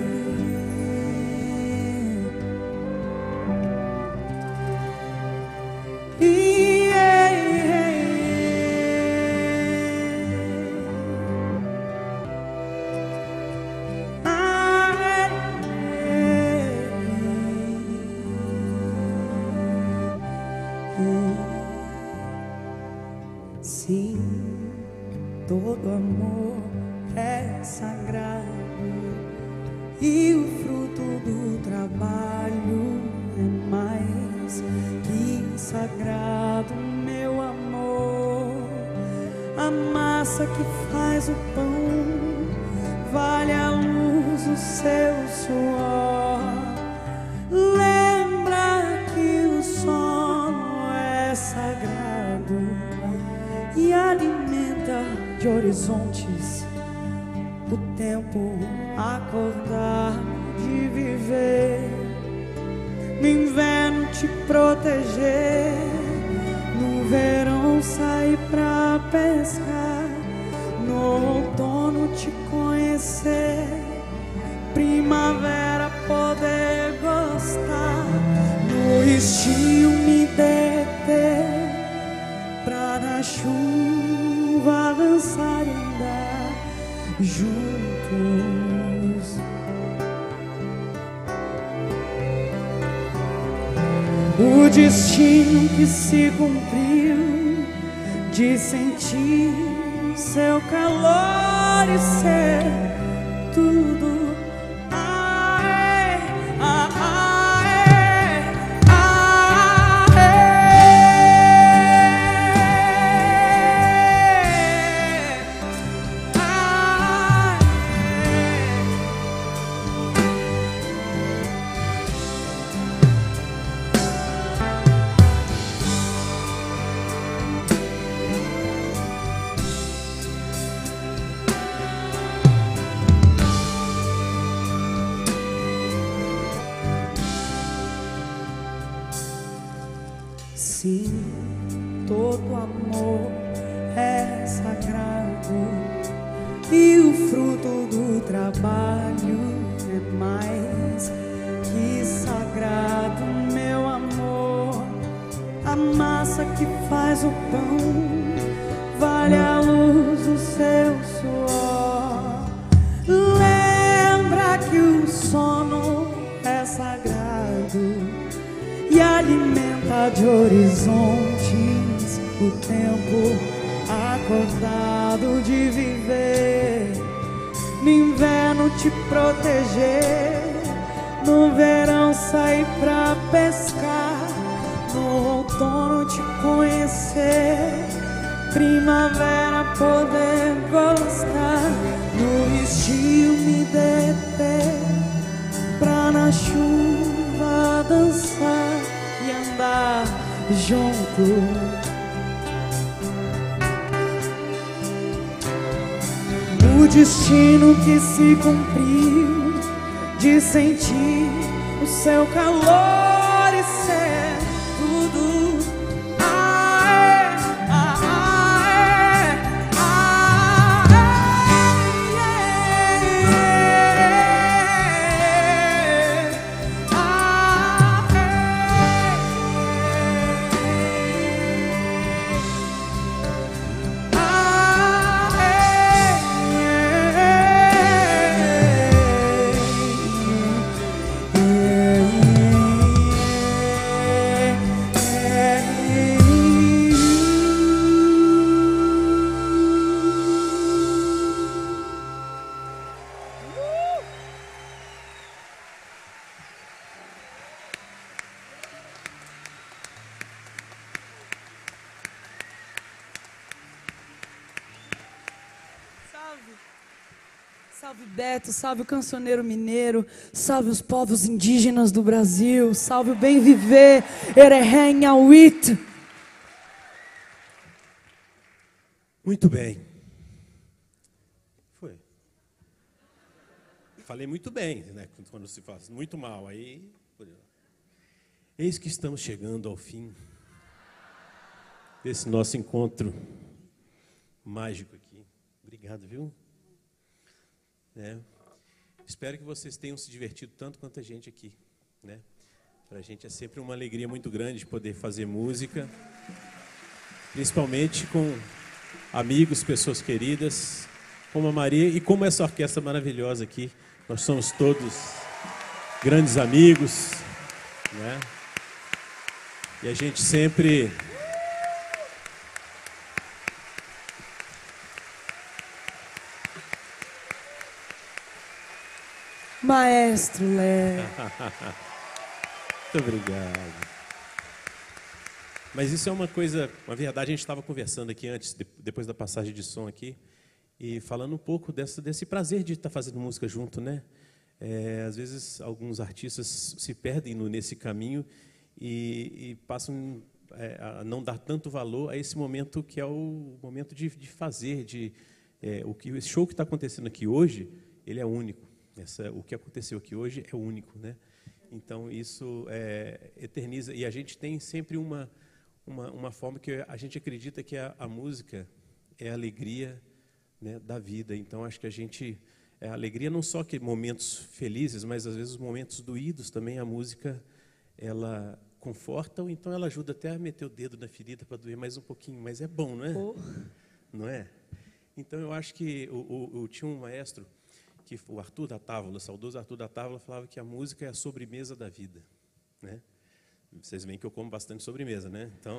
Sim, todo amor é sagrado e o fruto do trabalho é mais que sagrado, meu amor. A massa que faz o pão vale a luz do seu suor. Lembra que o sono é sagrado e alimenta de horizontes o tempo, acordar de viver. No inverno te proteger, no verão sair pra pescar, no outono te conhecer, primavera poder gostar, no estio me deter, pra na chuva dançar e andar juntos. O destino que se cumpriu, de sentir seu calor e ser tudo. Ai, ai, ai, ai, ai, ai. fruto do trabalho é mais que sagrado, meu amor. A massa que faz o pão vale a luz do seu suor. Lembra que o sono é sagrado e alimenta de horizontes o tempo acordado de viver. No inverno te proteger, no verão sair pra pescar, no outono te conhecer, primavera poder gostar, no estio me deter, pra na chuva dançar e andar junto. O destino que se cumpriu de sentir o seu calor e ser tudo. Ah, é, ah, ah, é, ah, é, é, ah, Salve Beto, salve o cancioneiro mineiro, salve os povos indígenas do Brasil, salve o bem viver, Ereré Inhauit. Muito bem. Foi. Falei muito bem, né? Quando se faz muito mal, aí. Eis que estamos chegando ao fim desse nosso encontro mágico aqui. Obrigado, viu? É. Espero que vocês tenham se divertido tanto quanto a gente aqui, né? Para a gente é sempre uma alegria muito grande poder fazer música, principalmente com amigos, pessoas queridas, como a Maria e como essa orquestra maravilhosa aqui. Nós somos todos grandes amigos, né? E a gente sempre Maestro Léo. Muito obrigado. Mas isso é uma coisa, uma verdade, a gente estava conversando aqui antes, depois da passagem de som aqui, e falando um pouco dessa, desse prazer de estar fazendo música junto, né? É, às vezes, alguns artistas se perdem no, nesse caminho e, e passam é, a não dar tanto valor a esse momento que é o momento de, de fazer, de, é, o que, esse show que está acontecendo aqui hoje, ele é único. Essa, o que aconteceu aqui hoje é único, né? Então, isso é, eterniza. E a gente tem sempre uma, uma, uma forma que a gente acredita que a, a música é a alegria, né, da vida. Então, acho que a gente... É a alegria não só que momentos felizes, mas, às vezes, os momentos doídos também. A música, ela conforta, ou então ela ajuda até a meter o dedo na ferida para doer mais um pouquinho. Mas é bom, não é? Oh. Não é? Então, eu acho que o, o, o, tinha um maestro... que o Arthur da Távola, o saudoso Arthur da Távola, falava que a música é a sobremesa da vida, né? Vocês veem que eu como bastante sobremesa, né? Então,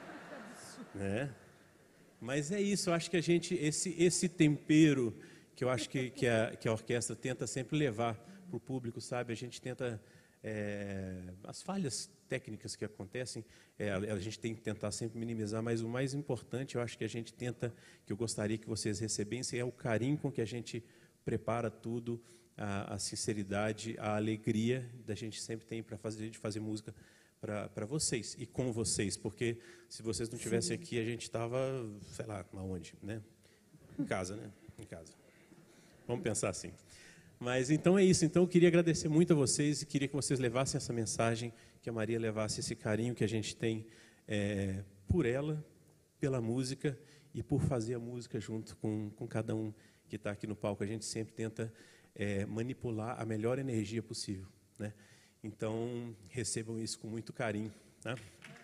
né? Mas é isso, eu acho que a gente, esse, esse tempero que eu acho que, que, a, que a orquestra tenta sempre levar para o público, sabe? A gente tenta, é, as falhas técnicas que acontecem, é, a, a gente tem que tentar sempre minimizar, mas o mais importante, eu acho que a gente tenta, que eu gostaria que vocês recebessem, é o carinho com que a gente prepara tudo, a, a sinceridade, a alegria da gente sempre tem para fazer, de fazer música para vocês e com vocês, porque se vocês não estivessem aqui, a gente estava, sei lá, aonde, né? Em casa, né? Em casa. Vamos pensar assim. Mas então é isso. Então eu queria agradecer muito a vocês e queria que vocês levassem essa mensagem, que a Maria levasse esse carinho que a gente tem é, por ela, pela música e por fazer a música junto com, com cada um que está aqui no palco. A gente sempre tenta é, manipular a melhor energia possível, né? Então, recebam isso com muito carinho, né?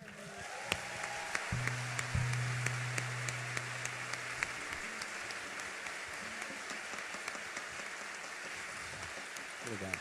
Obrigado.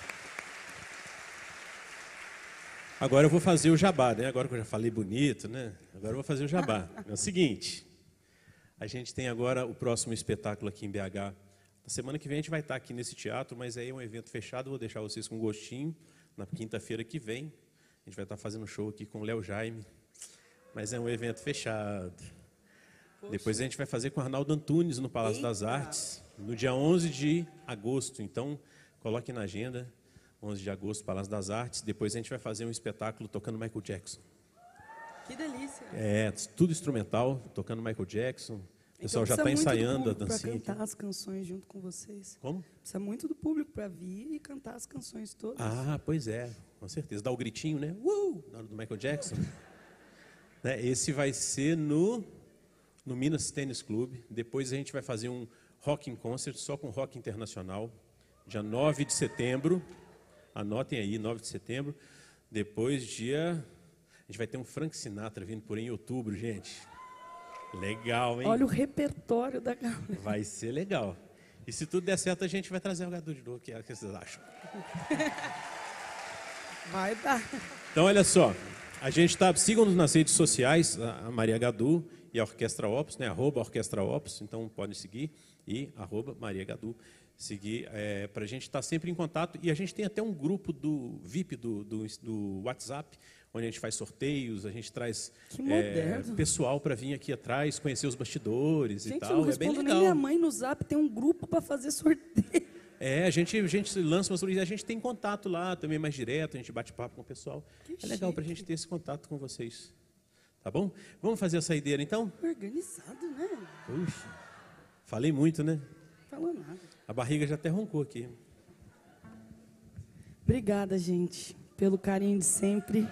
Agora eu vou fazer o jabá, né? Agora que eu já falei bonito, né? Agora eu vou fazer o jabá. É o seguinte, a gente tem agora o próximo espetáculo aqui em B H. Na semana que vem a gente vai estar aqui nesse teatro, mas aí é um evento fechado, vou deixar vocês com gostinho. Na quinta-feira que vem, a gente vai estar fazendo um show aqui com o Léo Jaime, mas é um evento fechado. Poxa. Depois a gente vai fazer com o Arnaldo Antunes no Palácio Eita. das Artes, no dia onze de agosto. Então, coloque na agenda, onze de agosto, Palácio das Artes. Depois a gente vai fazer um espetáculo tocando Michael Jackson. Que delícia! É, tudo instrumental, tocando Michael Jackson. O pessoal então, já está ensaiando a dancinha. Para cantar as canções junto com vocês. Como? Precisa muito do público para vir e cantar as canções todas. Ah, pois é, com certeza. Dá o gritinho, né? Uh! Na hora do Michael Jackson. Né? Esse vai ser no, no Minas Tênis Clube. Depois a gente vai fazer um rock in concert só com rock internacional. Dia nove de setembro. Anotem aí, nove de setembro. Depois, dia... A gente vai ter um Frank Sinatra vindo por aí em outubro, gente. Legal, hein? Olha o repertório da galera. Vai ser legal. E se tudo der certo, a gente vai trazer o Gadu de novo, que é o que vocês acham? Vai dar. Então, olha só. A gente está... Sigam-nos nas redes sociais, a Maria Gadu e a Orquestra Opus, né? Arroba Orquestra Opus, então podem seguir. E arroba Maria Gadu. Seguir, é, para a gente estar sempre em contato. E a gente tem até um grupo do V I P do, do, do WhatsApp, onde a gente faz sorteios, a gente traz é, pessoal para vir aqui atrás, conhecer os bastidores gente, e tal. Eu não é bem legal. Nem minha mãe no Zap tem um grupo para fazer sorteio. É, a gente, a gente lança umas sorteios, a gente tem contato lá também mais direto, a gente bate papo com o pessoal. Que é legal para a gente ter esse contato com vocês. Tá bom? Vamos fazer a saideira então? Organizado, né? Puxa, falei muito, né? Falou nada. A barriga já até roncou aqui. Obrigada, gente, pelo carinho de sempre.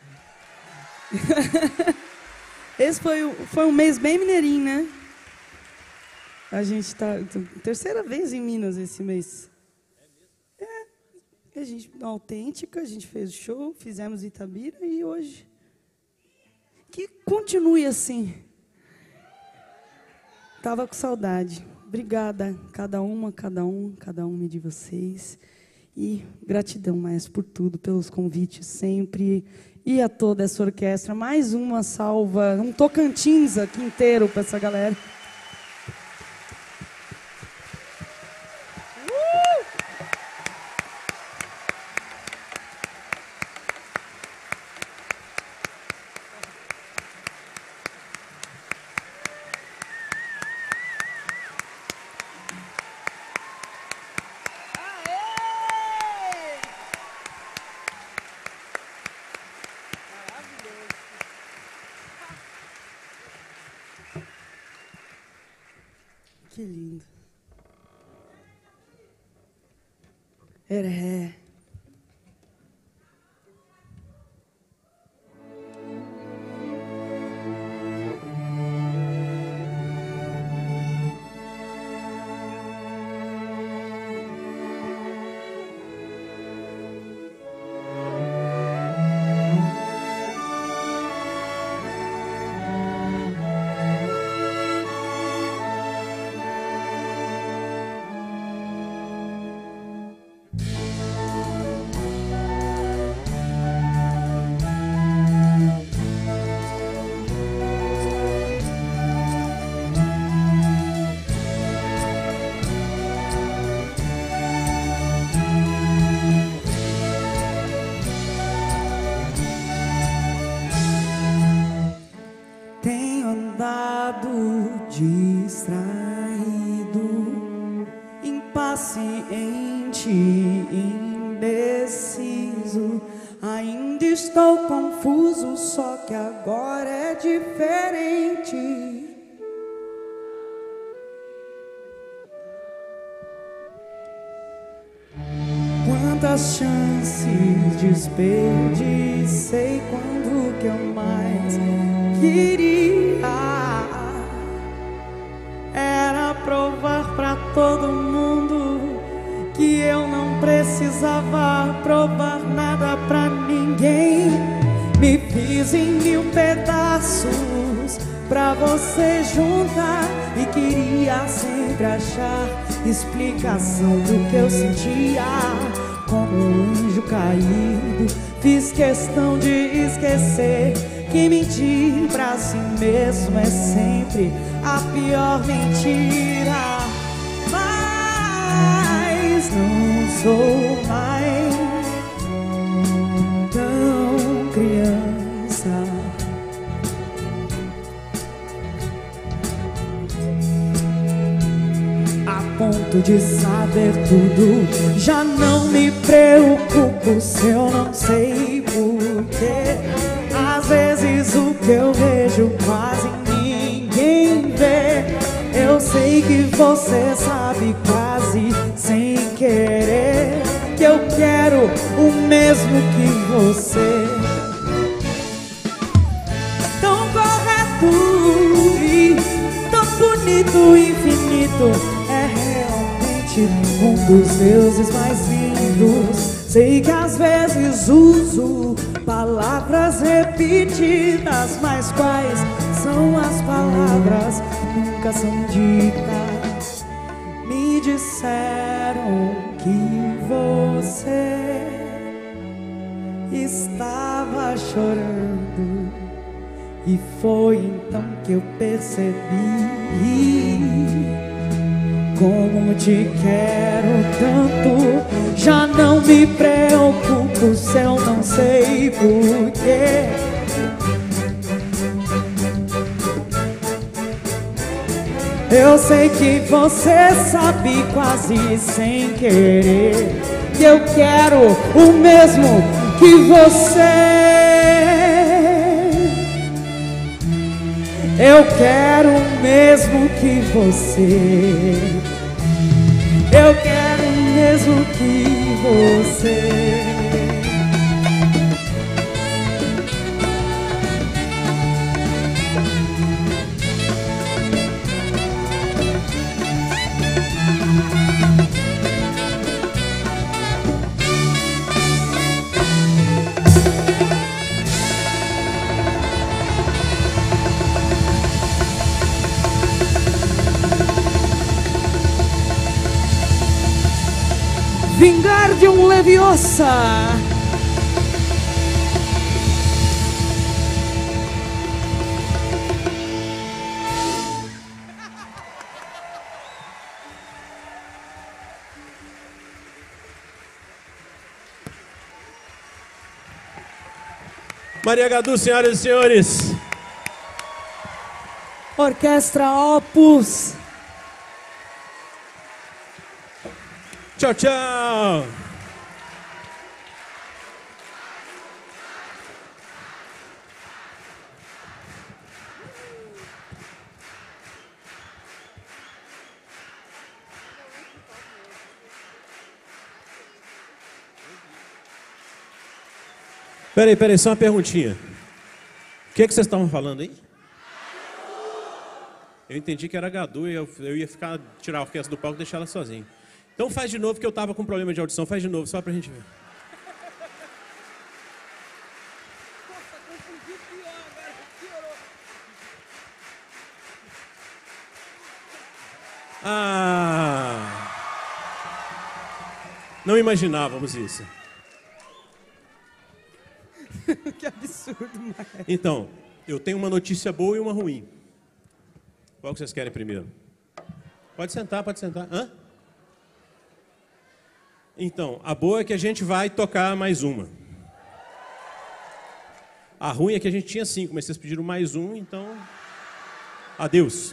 Esse foi, foi um mês bem mineirinho, né? A gente está... Terceira vez em Minas esse mês. É. A gente, na Autêntica, a gente fez o show, fizemos Itabira e hoje... Que continue assim. Estava com saudade. Obrigada, cada uma, cada um, cada uma de vocês. E gratidão, mais por tudo, pelos convites sempre. E a toda essa orquestra. Mais uma salva, um Tocantins aqui inteiro para essa galera. Que lindo. É. Distraído, impaciente, indeciso. Ainda estou confuso, só que agora é diferente. Quantas chances desperdicei quando que eu mais queria. todo mundo que eu não precisava provar nada pra ninguém. Me fiz em mil pedaços pra você juntar e queria sempre achar explicação do que eu sentia. Como um anjo caído, fiz questão de esquecer que mentir pra si mesmo é sempre a pior mentira. Mas não sou mais tão criança. A ponto de saber tudo, já não me preocupo se eu não sei porquê. Às vezes o que eu vejo quase ninguém vê. Eu sei que você sabe quase sem querer que eu quero o mesmo que você. Tão correto e tão bonito, infinito, é realmente um dos deuses mais lindos. Sei que às vezes uso palavras repetidas, mas quais são as palavras que nunca são ditas? Me disseram que você estava chorando, e foi então que eu percebi como te quero tanto. Já não me preocupo se eu não sei porquê. Eu sei que você sabe quase sem querer que eu quero o mesmo que você. Eu quero o mesmo que você. Eu quero o mesmo que você. Vingar de um Leviosa. Maria Gadu, senhoras e senhores. Orquestra Opus. Tchau, tchau. Peraí, peraí, só uma perguntinha. O que é que vocês estavam falando aí? Eu entendi que era Gadu e eu, eu ia ficar, tirar a orquestra do palco e deixar ela sozinha. Então faz de novo, que eu tava com problema de audição. Faz de novo, só pra gente ver. Ah! Não imaginávamos isso. Que absurdo, mas... Então, eu tenho uma notícia boa e uma ruim. Qual que vocês querem primeiro? Pode sentar, pode sentar. Hã? Então, a boa é que a gente vai tocar mais uma. A ruim é que a gente tinha cinco, mas vocês pediram mais um, então... Adeus.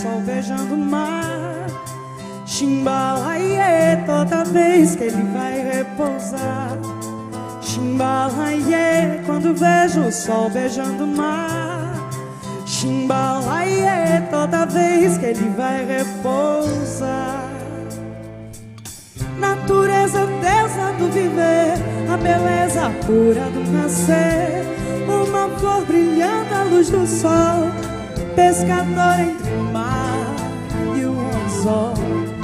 sol beijando o mar. Chimbalaie, toda vez que ele vai repousar. Chimbalaie, quando vejo o sol beijando o mar. Chimbalaie, toda vez que ele vai repousar. Natureza, deusa do viver, a beleza pura do nascer. Uma flor brilhando à luz do sol, pescador entre o mar e o anzol.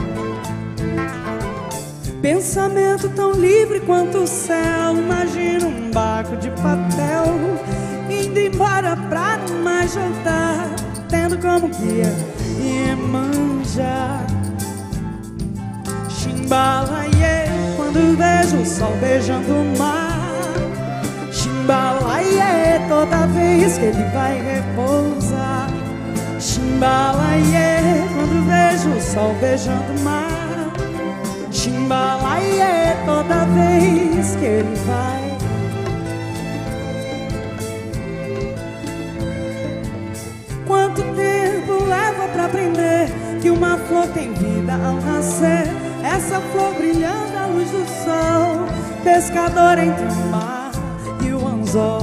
Pensamento tão livre quanto o céu, imagino um barco de papel indo embora pra não mais jantar, tendo como guia Iemanjá. Chimbalaie, quando vejo o sol beijando o mar. Chimbalaie, toda vez que ele vai repousar. Chimbalaie, quando vejo o sol beijando o mar. Chimbalaie, toda vez que ele vai. Quanto tempo leva pra aprender que uma flor tem vida ao nascer? Essa flor brilhando à luz do sol, pescador entre o mar e o anzol.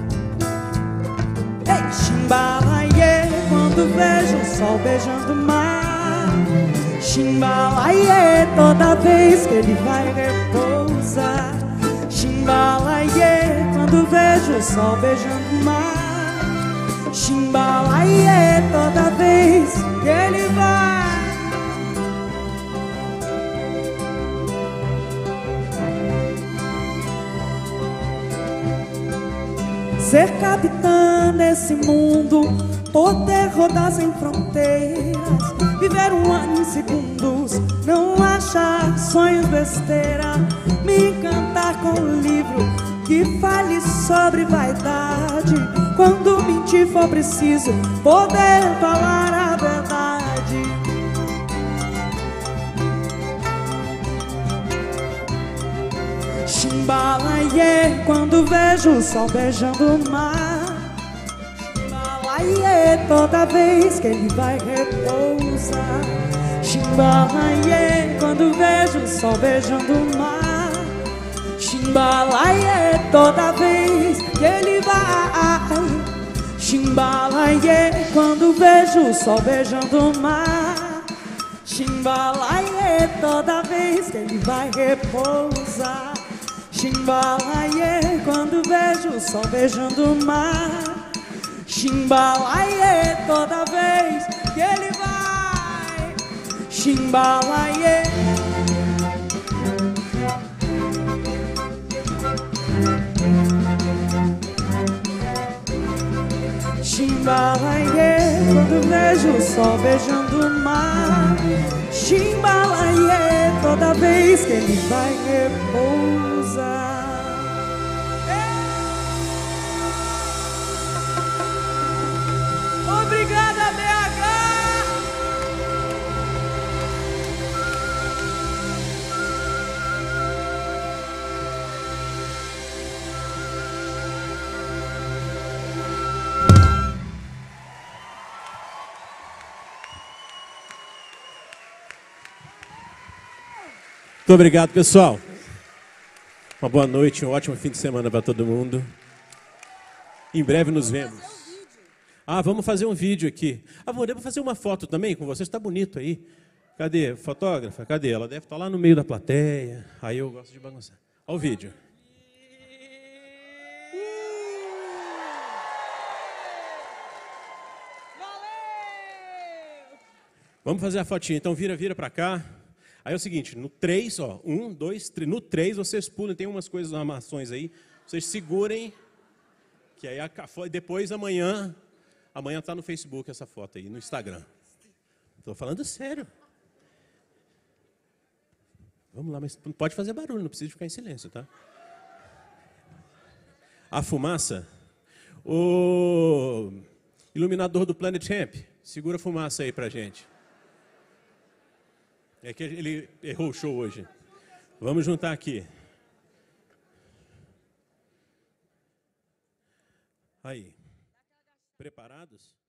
Ei, chimbalaie, quando vejo o sol beijando o mar. Chimbalaie, toda vez que ele vai repousar. Chimbalaie, quando vejo o sol beijando o mar. Chimbalaie, toda vez que ele vai. Ser capitã desse mundo, poder rodar sem fronteiras, viver um ano em segundos, não achar sonhos besteira, me encantar com um livro que fale sobre vaidade. Quando mentir for preciso, poder falar a verdade. Chimbalaie, quando vejo o sol beijando o mar. Chimbalaie, toda vez que ele vai repousar. Chimbalaie, quando vejo o sol beijando o mar. Chimbalaie, toda vez que ele vai. Chimbalaie, quando vejo o sol beijando o mar. Chimbalaie, toda vez que ele vai repousar. Chimbalaie, quando vejo o sol beijando o mar. Chimbalaie, toda vez que ele vai. Chimbalaie. Chimbalaie, quando vejo o sol beijando o mar. Chimbalaie, toda vez que ele vai repousar. Obrigada, B H! Muito obrigado, pessoal. Uma boa noite, um ótimo fim de semana para todo mundo. Em breve nos vemos. Ah, vamos fazer um vídeo aqui. Ah, vou fazer uma foto também com vocês. Está bonito aí. Cadê? Fotógrafa? Cadê? Ela deve estar lá no meio da plateia. Aí eu gosto de bagunçar. Olha o vídeo. Vamos fazer a fotinha. Então vira, vira para cá. Aí é o seguinte, no três, ó, um, dois, três, no três vocês pulam, tem umas coisas, armações aí, vocês segurem, que aí a, depois amanhã, amanhã tá no Facebook essa foto aí, no Instagram. Estou falando sério. Vamos lá, mas não pode fazer barulho, não precisa ficar em silêncio, tá? A fumaça, o iluminador do Planet Hemp, segura a fumaça aí pra gente. É que ele errou o show hoje. Vamos juntar aqui. Aí. Preparados?